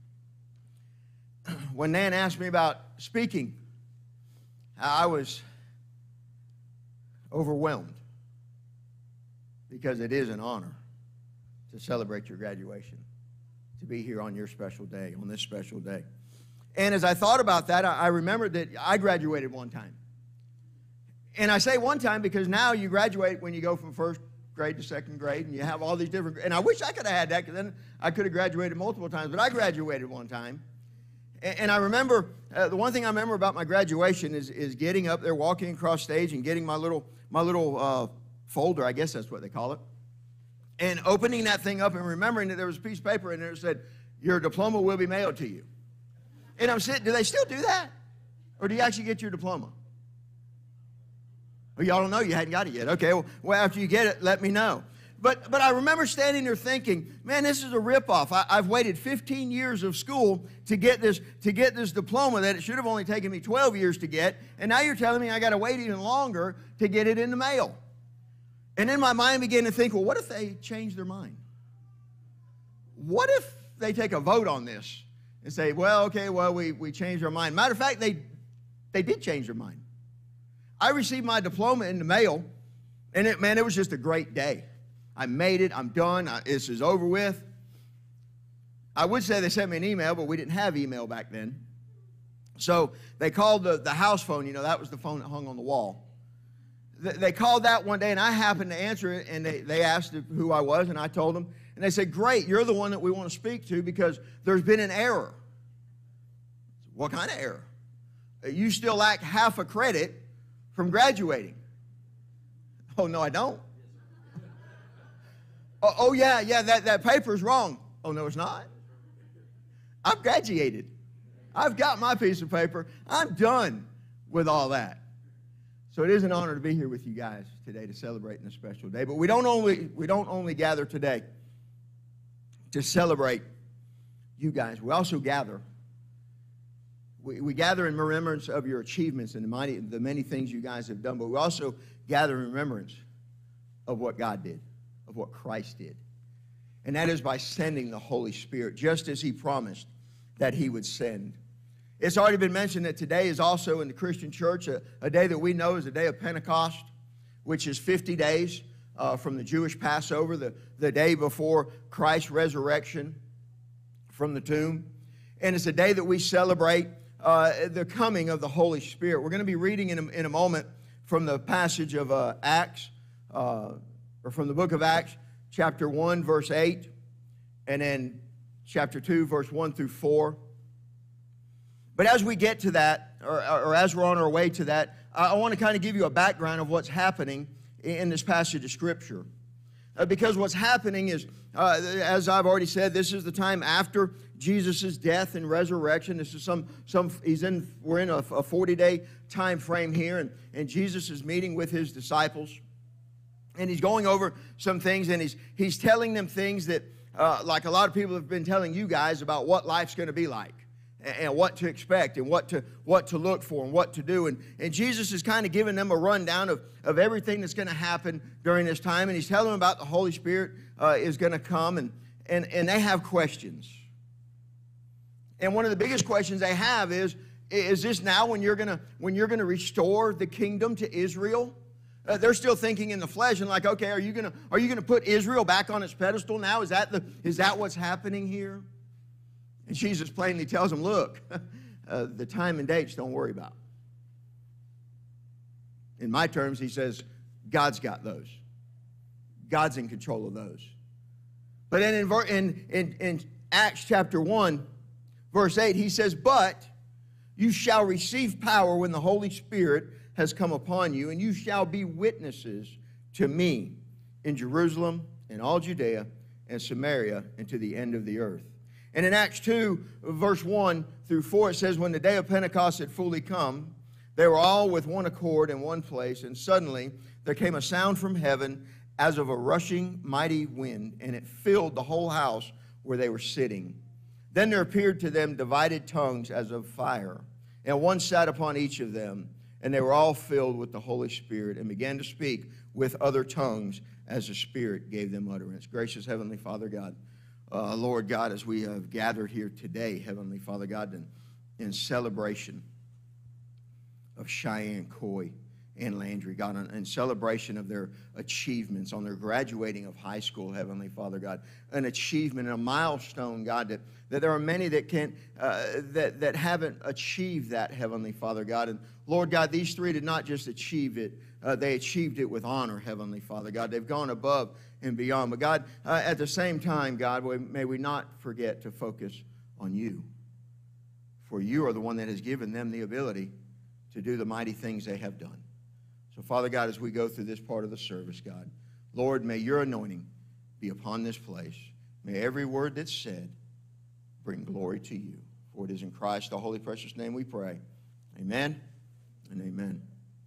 When Nan asked me about speaking, I was overwhelmed, because it is an honor to celebrate your graduation, to be here on your special day, on this special day. And as I thought about that, I remembered that I graduated one time. And I say one time because now you graduate when you go from first grade to second grade, and you have all these different, and I wish I could have had that, because then I could have graduated multiple times, but I graduated one time. And, and I remember, uh, the one thing I remember about my graduation is, is getting up there, walking across stage, and getting my little, my little uh, folder, I guess that's what they call it, and opening that thing up and remembering that there was a piece of paper in there that said, your diploma will be mailed to you. And I'm sitting, do they still do that? Or do you actually get your diploma? Well, y'all don't know, you hadn't got it yet. Okay, well, well, after you get it, let me know. But, but I remember standing there thinking, man, this is a ripoff. I, I've waited fifteen years of school to get this to get this diploma that it should have only taken me twelve years to get, and now you're telling me I got to wait even longer to get it in the mail. And then my mind began to think, well, what if they change their mind? What if they take a vote on this and say, well, okay, well, we, we changed our mind. Matter of fact, they, they did change their mind. I received my diploma in the mail, and it, man, it was just a great day. I made it. I'm done. I, this is over with. I would say they sent me an email, but we didn't have email back then. So they called the, the house phone. You know, that was the phone that hung on the wall. Th- they called that one day, and I happened to answer it, and they, they asked who I was, and I told them. And they said, great, you're the one that we want to speak to because there's been an error. What kind of error? You still lack half a credit from graduating. Oh, no, I don't. Oh, oh yeah, yeah, that, that paper's wrong. Oh, no, it's not. I've graduated. I've got my piece of paper. I'm done with all that. So it is an honor to be here with you guys today to celebrate in a special day. But we don't only, we don't only gather today to celebrate you guys. We also gather. We, we gather in remembrance of your achievements and the, mighty, the many things you guys have done. But we also gather in remembrance of what God did, of what Christ did. And that is by sending the Holy Spirit, just as he promised that he would send. It's already been mentioned that today is also in the Christian church a, a day that we know is a day of Pentecost, which is fifty days uh, from the Jewish Passover, the, the day before Christ's resurrection from the tomb. And it's a day that we celebrate uh, the coming of the Holy Spirit. We're going to be reading in a, in a moment from the passage of uh, Acts, uh, or from the book of Acts, chapter one, verse eight, and then chapter two, verse one through four. But as we get to that, or, or as we're on our way to that, I, I want to kind of give you a background of what's happening in, in this passage of Scripture. Uh, because what's happening is, uh, as I've already said, this is the time after Jesus' death and resurrection. This is some, some he's in, we're in a forty-day time frame here, and, and Jesus is meeting with his disciples. And he's going over some things, and he's, he's telling them things that, uh, like a lot of people have been telling you guys about what life's going to be like, and, and what to expect, and what to, what to look for, and what to do. And, and Jesus is kind of giving them a rundown of, of everything that's going to happen during this time. And he's telling them about the Holy Spirit uh, is going to come, and, and, and they have questions. And one of the biggest questions they have is, is this now when you're going to, when you're going to restore the kingdom to Israel? Uh, they're still thinking in the flesh and like, okay, are you gonna are you gonna put Israel back on its pedestal now? Is that the is that what's happening here? And Jesus plainly tells them, look, uh, the time and dates don't worry about. In my terms, he says, God's got those. God's in control of those. But then in in in, in Acts chapter one, verse eight, he says, but you shall receive power when the Holy Spirit has come upon you, and you shall be witnesses to me in Jerusalem and all Judea and Samaria and to the end of the earth. And in Acts two, verse one through four, it says, when the day of Pentecost had fully come, they were all with one accord in one place, and suddenly there came a sound from heaven as of a rushing mighty wind, and it filled the whole house where they were sitting. Then there appeared to them divided tongues as of fire, and one sat upon each of them. And they were all filled with the Holy Spirit and began to speak with other tongues as the Spirit gave them utterance. Gracious Heavenly Father God, uh, Lord God, as we have gathered here today, Heavenly Father God, in, in celebration of Cheyenne, Coy, and Landry, God, in, in celebration of their achievements on their graduating of high school, Heavenly Father God, an achievement, a milestone, God, that, that there are many that can't, uh, that, that haven't achieved that, Heavenly Father God. And Lord God, these three did not just achieve it, uh, they achieved it with honor, Heavenly Father God. They've gone above and beyond. But God, uh, at the same time, God, may we not forget to focus on you. For you are the one that has given them the ability to do the mighty things they have done. So, Father God, as we go through this part of the service, God, Lord, may your anointing be upon this place. May every word that's said bring glory to you. For it is in Christ, the holy, precious name we pray. Amen and amen.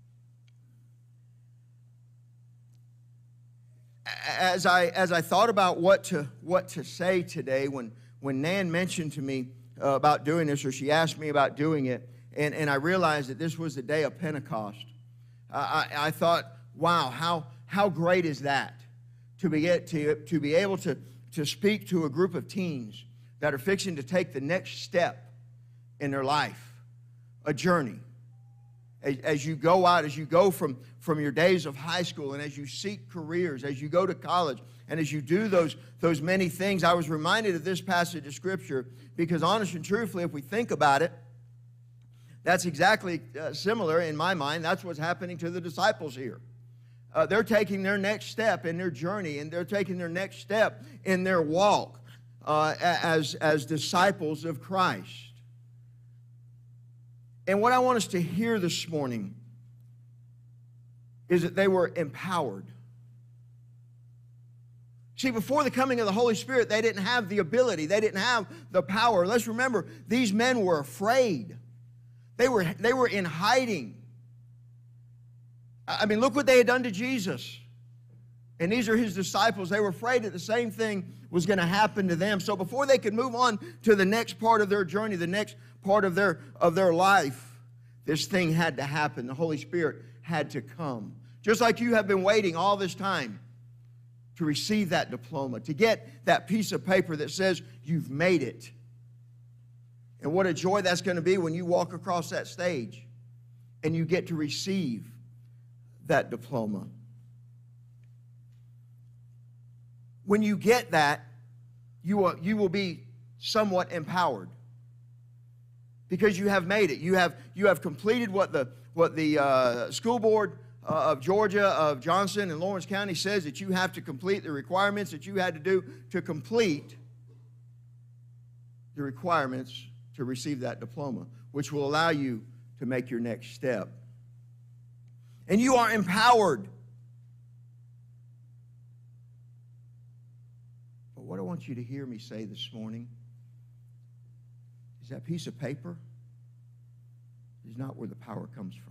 As I, as I thought about what to, what to say today, when, when Nan mentioned to me uh, about doing this, or she asked me about doing it, and, and I realized that this was the day of Pentecost, I, I thought, wow, how, how great is that to be, to, to be able to, to speak to a group of teens that are fixing to take the next step in their life, a journey. As, as you go out, as you go from, from your days of high school, and as you seek careers, as you go to college, and as you do those, those many things, I was reminded of this passage of Scripture because, honest and truthfully, if we think about it, that's exactly uh, similar in my mind. That's what's happening to the disciples here. Uh, they're taking their next step in their journey, and they're taking their next step in their walk uh, as, as disciples of Christ. And what I want us to hear this morning is that they were empowered. See, before the coming of the Holy Spirit, they didn't have the ability. They didn't have the power. Let's remember, these men were afraid. They were, they were in hiding. I mean, look what they had done to Jesus. And these are his disciples. They were afraid that the same thing was going to happen to them. So before they could move on to the next part of their journey, the next part of their, of their life, this thing had to happen. The Holy Spirit had to come. Just like you have been waiting all this time to receive that diploma, to get that piece of paper that says you've made it. And what a joy that's going to be when you walk across that stage and you get to receive that diploma. when you get that, you will, you will be somewhat empowered because you have made it. You have, you have completed what the, what the uh, school board uh, of Georgia, of Johnson and Lawrence County says that you have to complete, the requirements that you had to do to complete the requirements to receive that diploma, which will allow you to make your next step. And you are empowered. But what I want you to hear me say this morning is that piece of paper is not where the power comes from.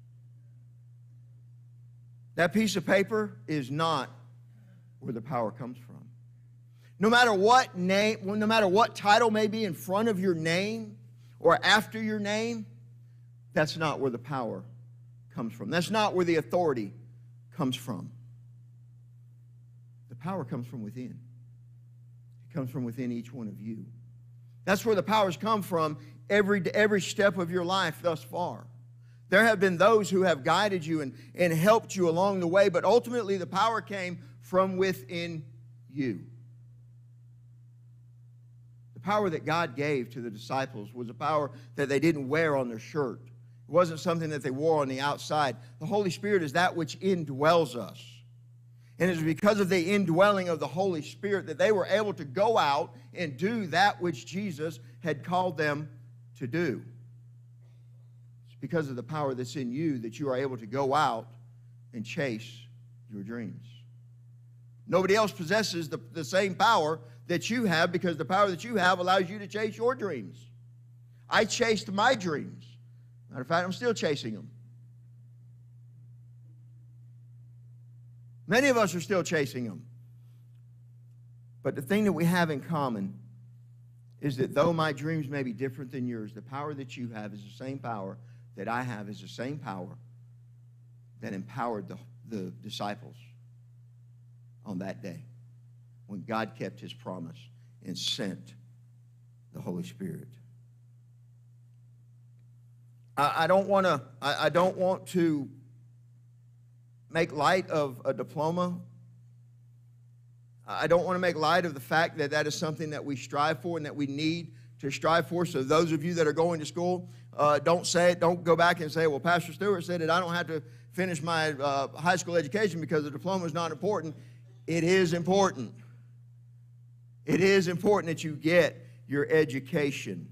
That piece of paper is not where the power comes from. No matter what name, no matter what title may be in front of your name or after your name, that's not where the power comes from. That's not where the authority comes from. The power comes from within. It comes from within each one of you. That's where the powers come from every, every step of your life thus far. There have been those who have guided you and, and helped you along the way, but ultimately the power came from within you. The power that God gave to the disciples was a power that they didn't wear on their shirt. It wasn't something that they wore on the outside. The Holy Spirit is that which indwells us. And it's because of the indwelling of the Holy Spirit that they were able to go out and do that which Jesus had called them to do. It's because of the power that's in you that you are able to go out and chase your dreams. Nobody else possesses the, the same power that you have, because the power that you have allows you to chase your dreams. I chased my dreams. Matter of fact, I'm still chasing them. Many of us are still chasing them. But the thing that we have in common is that though my dreams may be different than yours, the power that you have is the same power that I have, is the same power that empowered the, the disciples on that day when God kept his promise and sent the Holy Spirit. I, I don't want to I, I don't want to make light of a diploma. I don't want to make light of the fact that that is something that we strive for and that we need to strive for. So those of you that are going to school, uh, don't say it. Don't go back and say, well, Pastor Stewart said that I don't have to finish my uh, high school education because the diploma is not important. It is important. It is important that you get your education.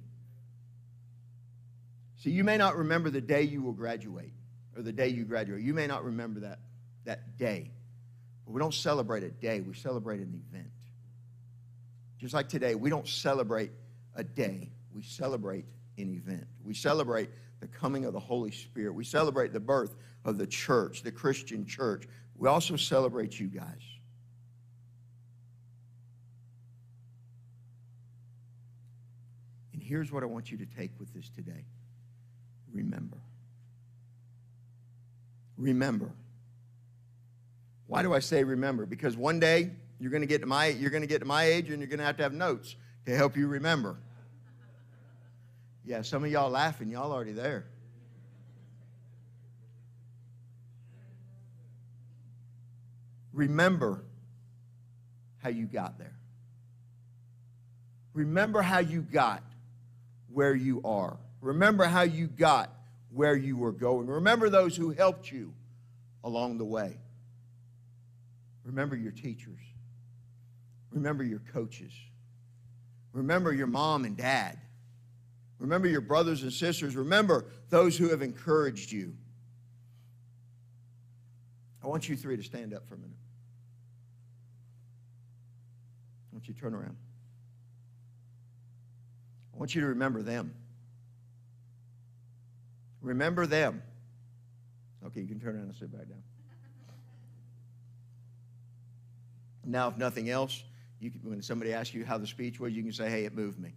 See, you may not remember the day you will graduate or the day you graduate. You may not remember that, that day. But we don't celebrate a day. We celebrate an event. Just like today, we don't celebrate a day. We celebrate an event. We celebrate the coming of the Holy Spirit. We celebrate the birth of the church, the Christian church. We also celebrate you guys. And here's what I want you to take with this today. Remember. Remember. Why do I say remember? Because one day you're going to get to my you're going to get to my age and you're going to have to have notes to help you remember. Yeah, some of y'all laughing, y'all already there. Remember how you got there. Remember how you got where you are. Remember how you got where you were going. Remember those who helped you along the way. Remember your teachers. Remember your coaches. Remember your mom and dad. Remember your brothers and sisters. Remember those who have encouraged you. I want you three to stand up for a minute. I want you to turn around. I want you to remember them. Remember them. Okay, you can turn around and sit back down. Now, if nothing else, you can, when somebody asks you how the speech was, you can say, hey, it moved me.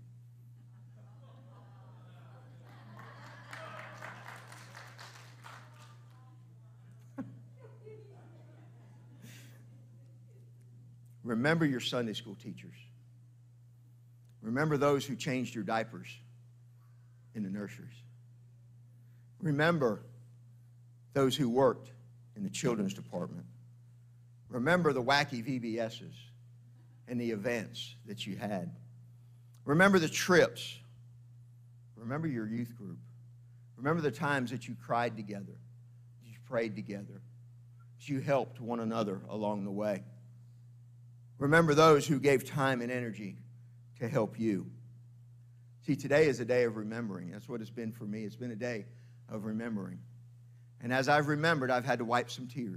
Remember your Sunday school teachers. Remember those who changed your diapers in the nurseries. Remember those who worked in the children's department. Remember the wacky V B Ss and the events that you had. Remember the trips. Remember your youth group. Remember the times that you cried together, you prayed together, that you helped one another along the way. Remember those who gave time and energy to help you. See, today is a day of remembering. That's what it's been for me. It's been a day of remembering. And as I've remembered, I've had to wipe some tears.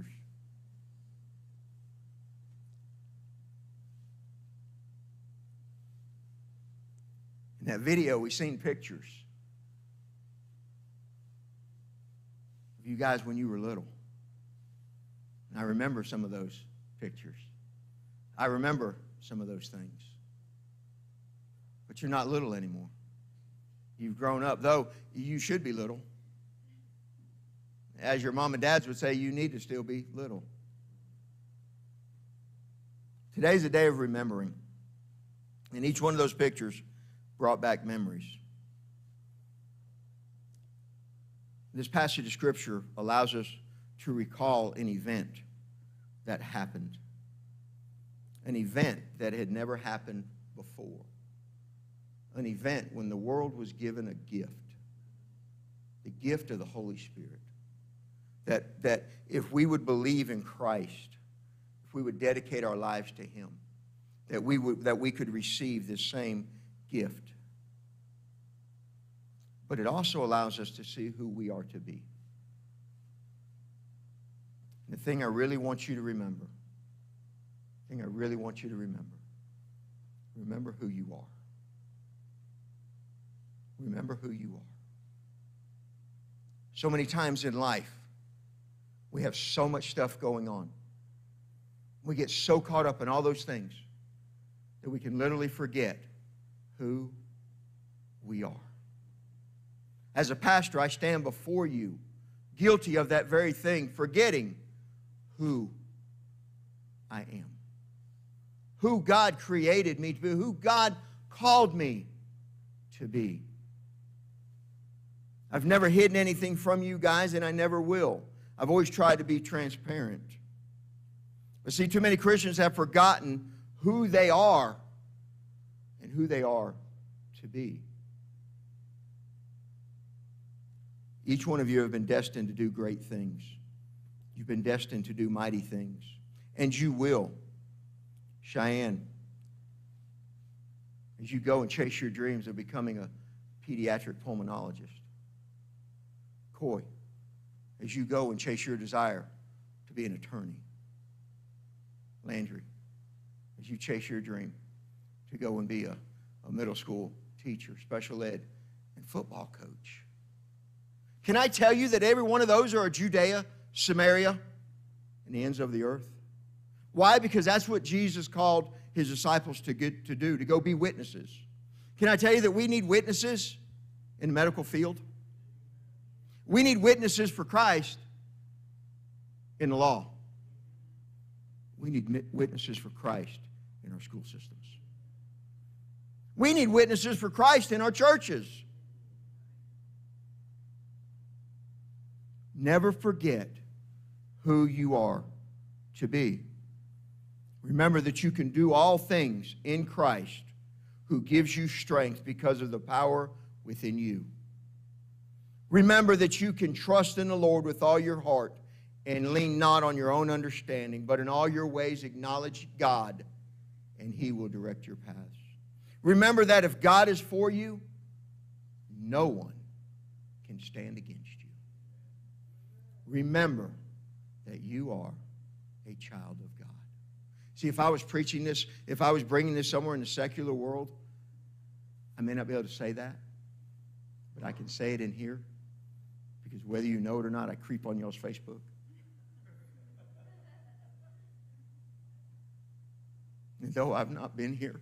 In that video, we seen pictures of you guys when you were little. And I remember some of those pictures. I remember some of those things. But you're not little anymore. You've grown up, though you should be little. As your mom and dads would say, you need to still be little. Today's a day of remembering. And each one of those pictures brought back memories. This passage of Scripture allows us to recall an event that happened. An event that had never happened before. An event when the world was given a gift. The gift of the Holy Spirit. That, that if we would believe in Christ, if we would dedicate our lives to Him, that we would, that we could receive this same gift. But it also allows us to see who we are to be. And the thing I really want you to remember, the thing I really want you to remember, remember who you are. Remember who you are. So many times in life, we have so much stuff going on. We get so caught up in all those things that we can literally forget who we are. As a pastor, I stand before you guilty of that very thing, forgetting who I am. Who God created me to be, who God called me to be. I've never hidden anything from you guys, and I never will. I've always tried to be transparent. But see, too many Christians have forgotten who they are and who they are to be. Each one of you have been destined to do great things. You've been destined to do mighty things. And you will. Cheyenne, as you go and chase your dreams of becoming a pediatric pulmonologist. Coy, as you go and chase your desire to be an attorney. Landry, as you chase your dream to go and be a, a middle school teacher, special ed, and football coach. Can I tell you that every one of those are Judea, Samaria, and the ends of the earth? Why? Because that's what Jesus called his disciples to get to do, to go be witnesses. Can I tell you that we need witnesses in the medical field? We need witnesses for Christ in the law. We need witnesses for Christ in our school systems. We need witnesses for Christ in our churches. Never forget who you are to be. Remember that you can do all things in Christ who gives you strength because of the power within you. Remember that you can trust in the Lord with all your heart and lean not on your own understanding, but in all your ways acknowledge God, and He will direct your paths. Remember that if God is for you, no one can stand against you. Remember that you are a child of God. See, if I was preaching this, if I was bringing this somewhere in the secular world, I may not be able to say that, but I can say it in here, because whether you know it or not, I creep on y'all's Facebook. And though I've not been here,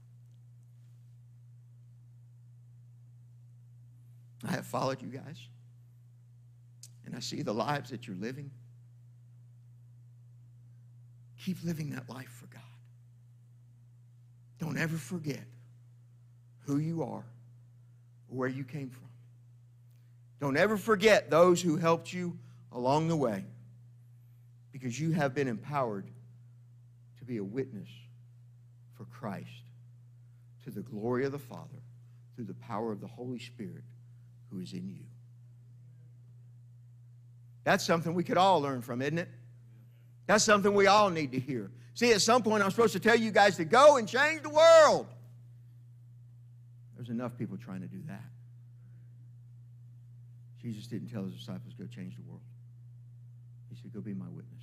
I have followed you guys, and I see the lives that you're living. Keep living that life for God. Don't ever forget who you are or where you came from. Don't ever forget those who helped you along the way, because you have been empowered to be a witness for Christ, to the glory of the Father, through the power of the Holy Spirit who is in you. That's something we could all learn from, isn't it? That's something we all need to hear. See, at some point I'm supposed to tell you guys to go and change the world. There's enough people trying to do that. Jesus didn't tell his disciples, go change the world. He said, go be my witness.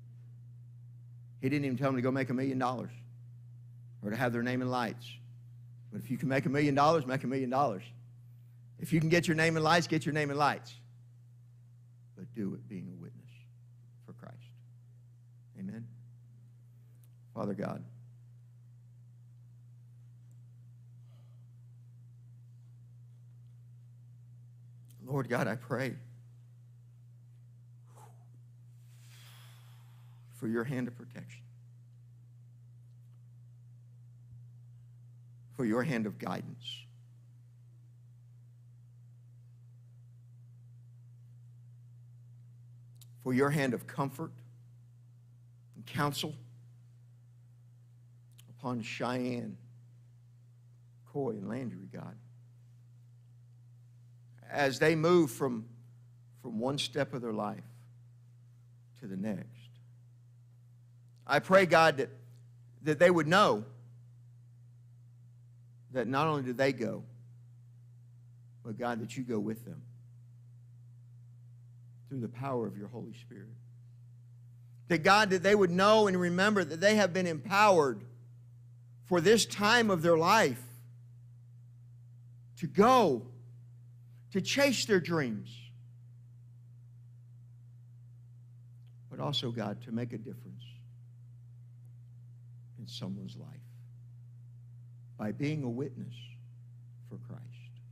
He didn't even tell them to go make a million dollars or to have their name in lights. But if you can make a million dollars, make a million dollars. If you can get your name in lights, get your name in lights. But do it being a witness for Christ. Amen. Father God, Lord God, I pray for your hand of protection, for your hand of guidance, for your hand of comfort and counsel upon Cheyenne, Coy, and Landry, God, as they move from, from one step of their life to the next. I pray, God, that, that they would know that not only do they go, but, God, that you go with them through the power of your Holy Spirit. That, God, that they would know and remember that they have been empowered for this time of their life to go, to chase their dreams, but also, God, to make a difference in someone's life by being a witness for Christ.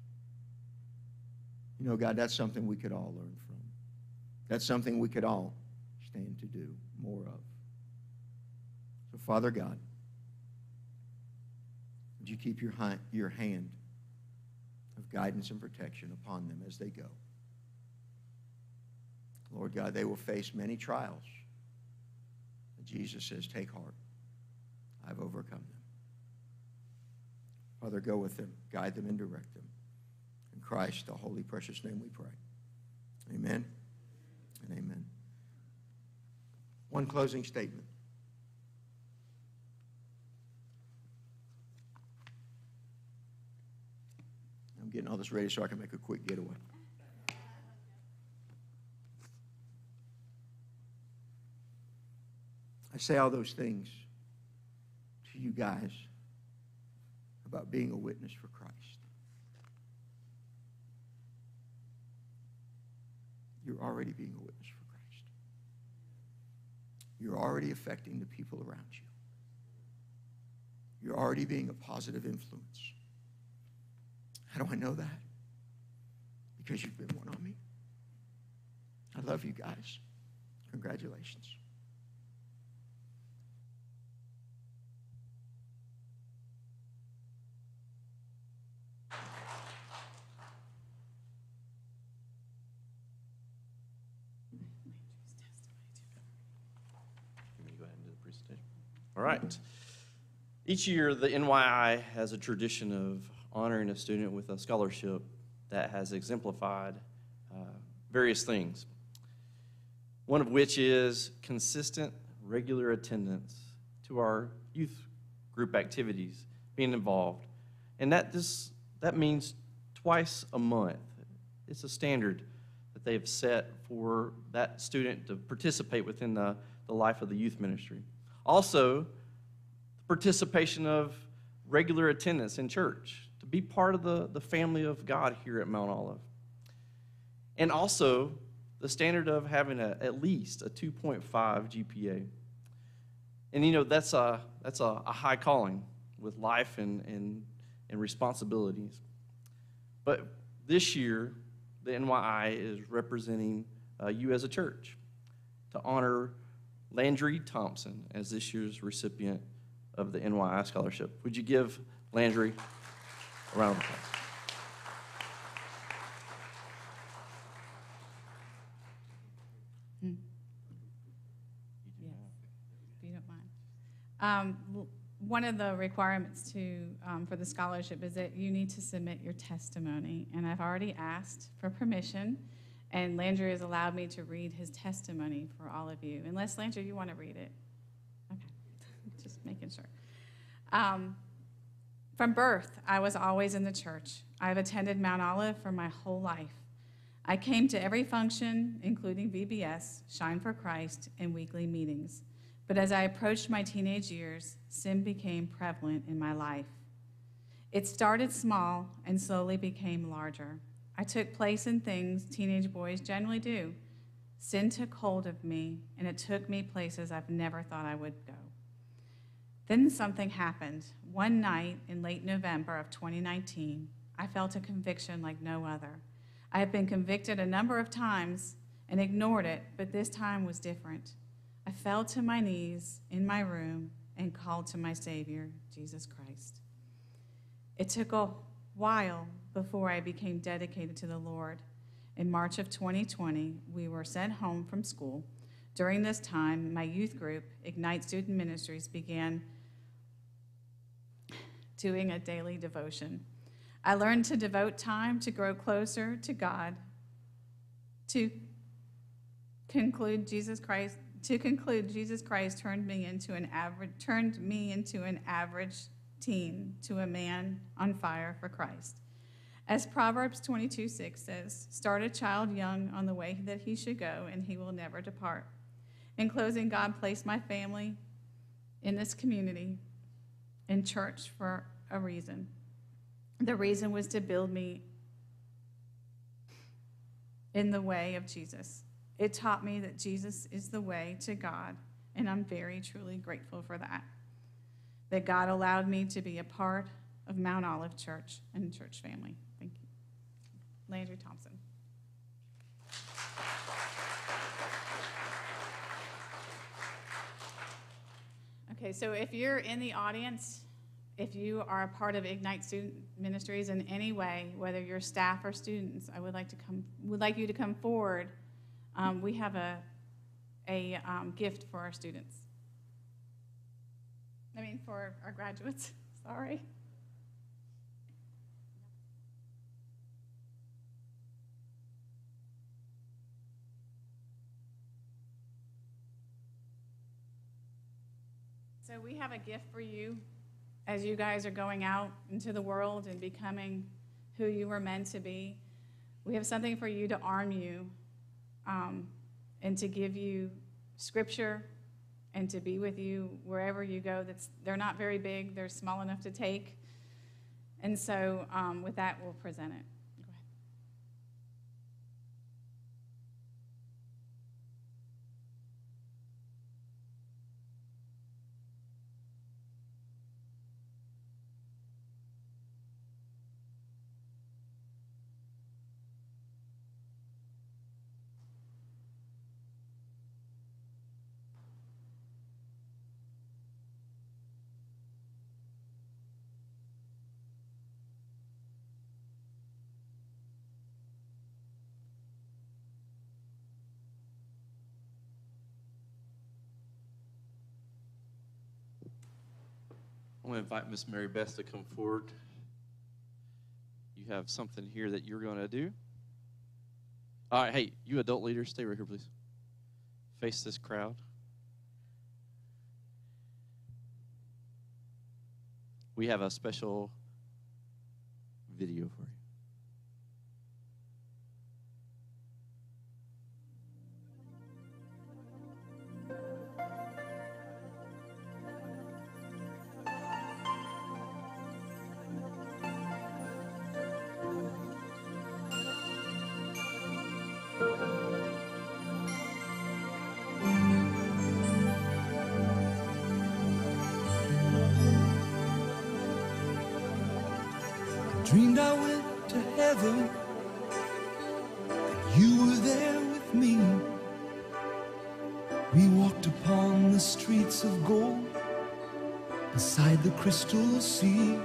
You know, God, that's something we could all learn from. That's something we could all stand to do more of. So, Father God, would you keep your, your hand of guidance and protection upon them as they go. Lord God, they will face many trials. But Jesus says, take heart. I've overcome them. Father, go with them, guide them and direct them. In Christ, the holy, precious name we pray. Amen and amen. One closing statement. I'm getting all this ready so I can make a quick getaway. I say all those things to you guys about being a witness for Christ. You're already being a witness for Christ. You're already affecting the people around you. You're already being a positive influence. How do I know that? Because you've been one on me. I love you guys. Congratulations.
Go ahead and do the presentation. All right. Each year, the N Y I has a tradition of honoring a student with a scholarship that has exemplified uh, various things. One of which is consistent, regular attendance to our youth group activities, being involved. And that, this, that means twice a month. It's a standard that they've set for that student to participate within the, the life of the youth ministry. Also, the participation of regular attendance in church, to be part of the, the family of God here at Mount Olive. And also, the standard of having a, at least a two point five G P A. And you know, that's a, that's a, a high calling with life and, and, and responsibilities. But this year, the N Y I is representing uh, you as a church to honor Landry Thompson as this year's recipient of the N Y I scholarship. Would you give Landry a round of applause?
Yes, if you don't mind. Um, one of the requirements to, um, for the scholarship is that you need to submit your testimony. And I've already asked for permission, and Landry has allowed me to read his testimony for all of you. Unless, Landry, you want to read it. Okay, just making sure. Um, from birth, I was always in the church. I've attended Mount Olive for my whole life. I came to every function, including V B S, Shine for Christ, and weekly meetings. But as I approached my teenage years, sin became prevalent in my life. It started small and slowly became larger. I took place in things teenage boys generally do. Sin took hold of me, and it took me places I've never thought I would go. Then something happened. One night in late November of twenty nineteen, I felt a conviction like no other. I have been convicted a number of times and ignored it, but this time was different. I fell to my knees in my room and called to my Savior, Jesus Christ. It took a while before I became dedicated to the Lord. In March of twenty twenty, we were sent home from school. During this time, my youth group, Ignite Student Ministries, began doing a daily devotion. I learned to devote time to grow closer to God, to conclude Jesus Christ. To conclude, Jesus Christ turned me into an average turned me into an average teen to a man on fire for Christ. As Proverbs twenty-two six says, "Start a child young on the way that he should go, and he will never depart." In closing, God placed my family in this community, in church, for a reason. The reason was to build me in the way of Jesus. It taught me that Jesus is the way to God, and I'm very, truly grateful for that. That God allowed me to be a part of Mount Olive Church and church family. Thank you. Landry Thompson. Okay, so if you're in the audience, if you are a part of Ignite Student Ministries in any way, whether you're staff or students, I would like to come. Would like you to come forward. Um, we have a a um, gift for our students. I mean, for our graduates. Sorry. So we have a gift for you as you guys are going out into the world and becoming who you were meant to be. We have something for you to arm you um, and to give you scripture and to be with you wherever you go. That's, they're not very big. They're small enough to take. And so um, with that, we'll present it. Go ahead.
I want to invite Miss Mary Beth to come forward. You have something here that you're going to do. All right, hey, you adult leaders, stay right here, please. Face this crowd. We have a special video for you.
Dreamed I went to heaven, that you were there with me. We walked upon the streets of gold, beside the crystal sea.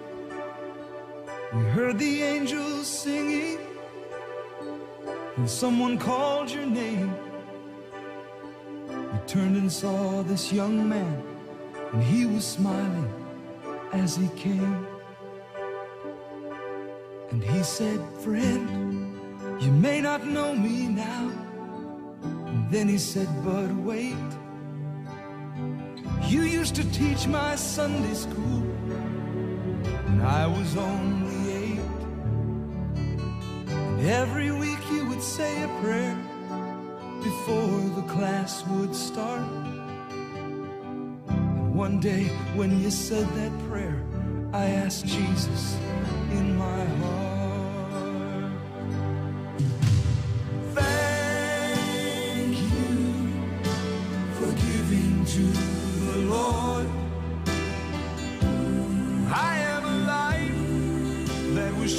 We heard the angels singing, and someone called your name. We turned and saw this young man and he was smiling as he came. And he said, friend, you may not know me now. And then he said, but wait, you used to teach my Sunday school when I was only eight. And every week you would say a prayer before the class would start. And one day when you said that prayer, I asked Jesus in my heart. Thank you for giving to the Lord. I am a life that was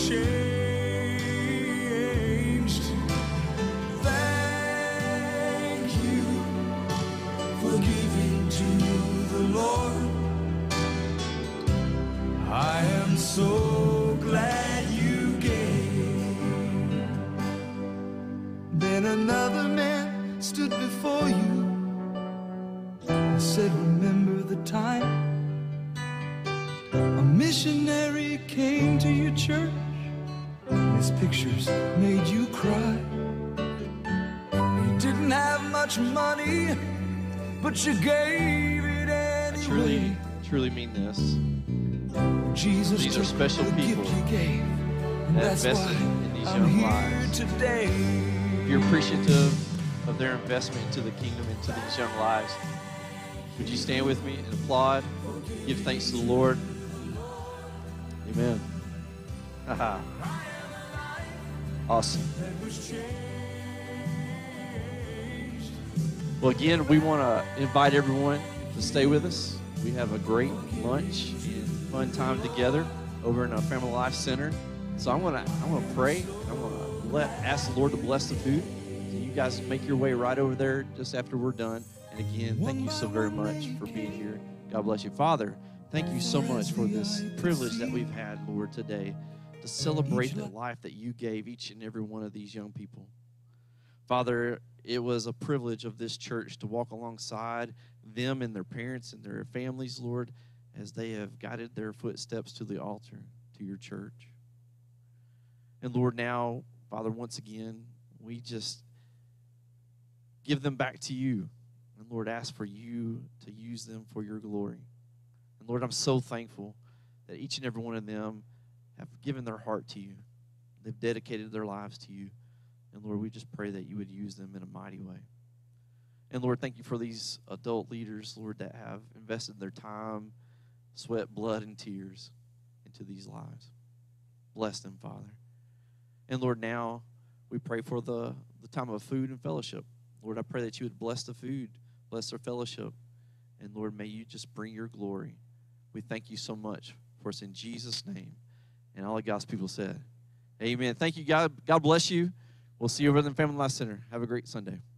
changed. Thank you for giving to the Lord. I am so glad you gave. Then another man stood before you and said, remember the time a missionary came to your church? His pictures made you cry. You didn't have much money, but you gave it
I
anyway.
truly, truly mean this.
Jesus
These are
took
special
the
people
gift you gave, and
that
that's
invested
why
in these
I'm
young
here
lives.
today.
If you're appreciative of their investment into the kingdom, into these young lives, would you stand with me and applaud? Give thanks to the Lord. Amen. Haha. Awesome. Well, again, we want to invite everyone to stay with us. We have a great lunch and fun time together over in our Family Life Center. So I'm gonna I'm gonna pray. I'm gonna let ask the Lord to bless the food. So you guys make your way right over there just after we're done. And again, thank you so very much for being here. God bless you, Father. Thank you so much for this privilege that we've had, Lord, today to celebrate the life that you gave each and every one of these young people. Father, it was a privilege of this church to walk alongside them and their parents and their families, Lord, as they have guided their footsteps to the altar, to your church. And Lord, now, Father, once again, we just give them back to you. And Lord, ask for you to use them for your glory. And Lord, I'm so thankful that each and every one of them have given their heart to you. They've dedicated their lives to you. And Lord, we just pray that you would use them in a mighty way. And Lord, thank you for these adult leaders, Lord, that have invested their time, sweat, blood, and tears into these lives. Bless them, Father. And Lord, now we pray for the, the time of food and fellowship. Lord, I pray that you would bless the food, bless their fellowship. And Lord, may you just bring your glory. We thank you so much for us in Jesus' name. And all of God's people said, amen. Thank you, God. God bless you. We'll see you over in the Family Life Center. Have a great Sunday.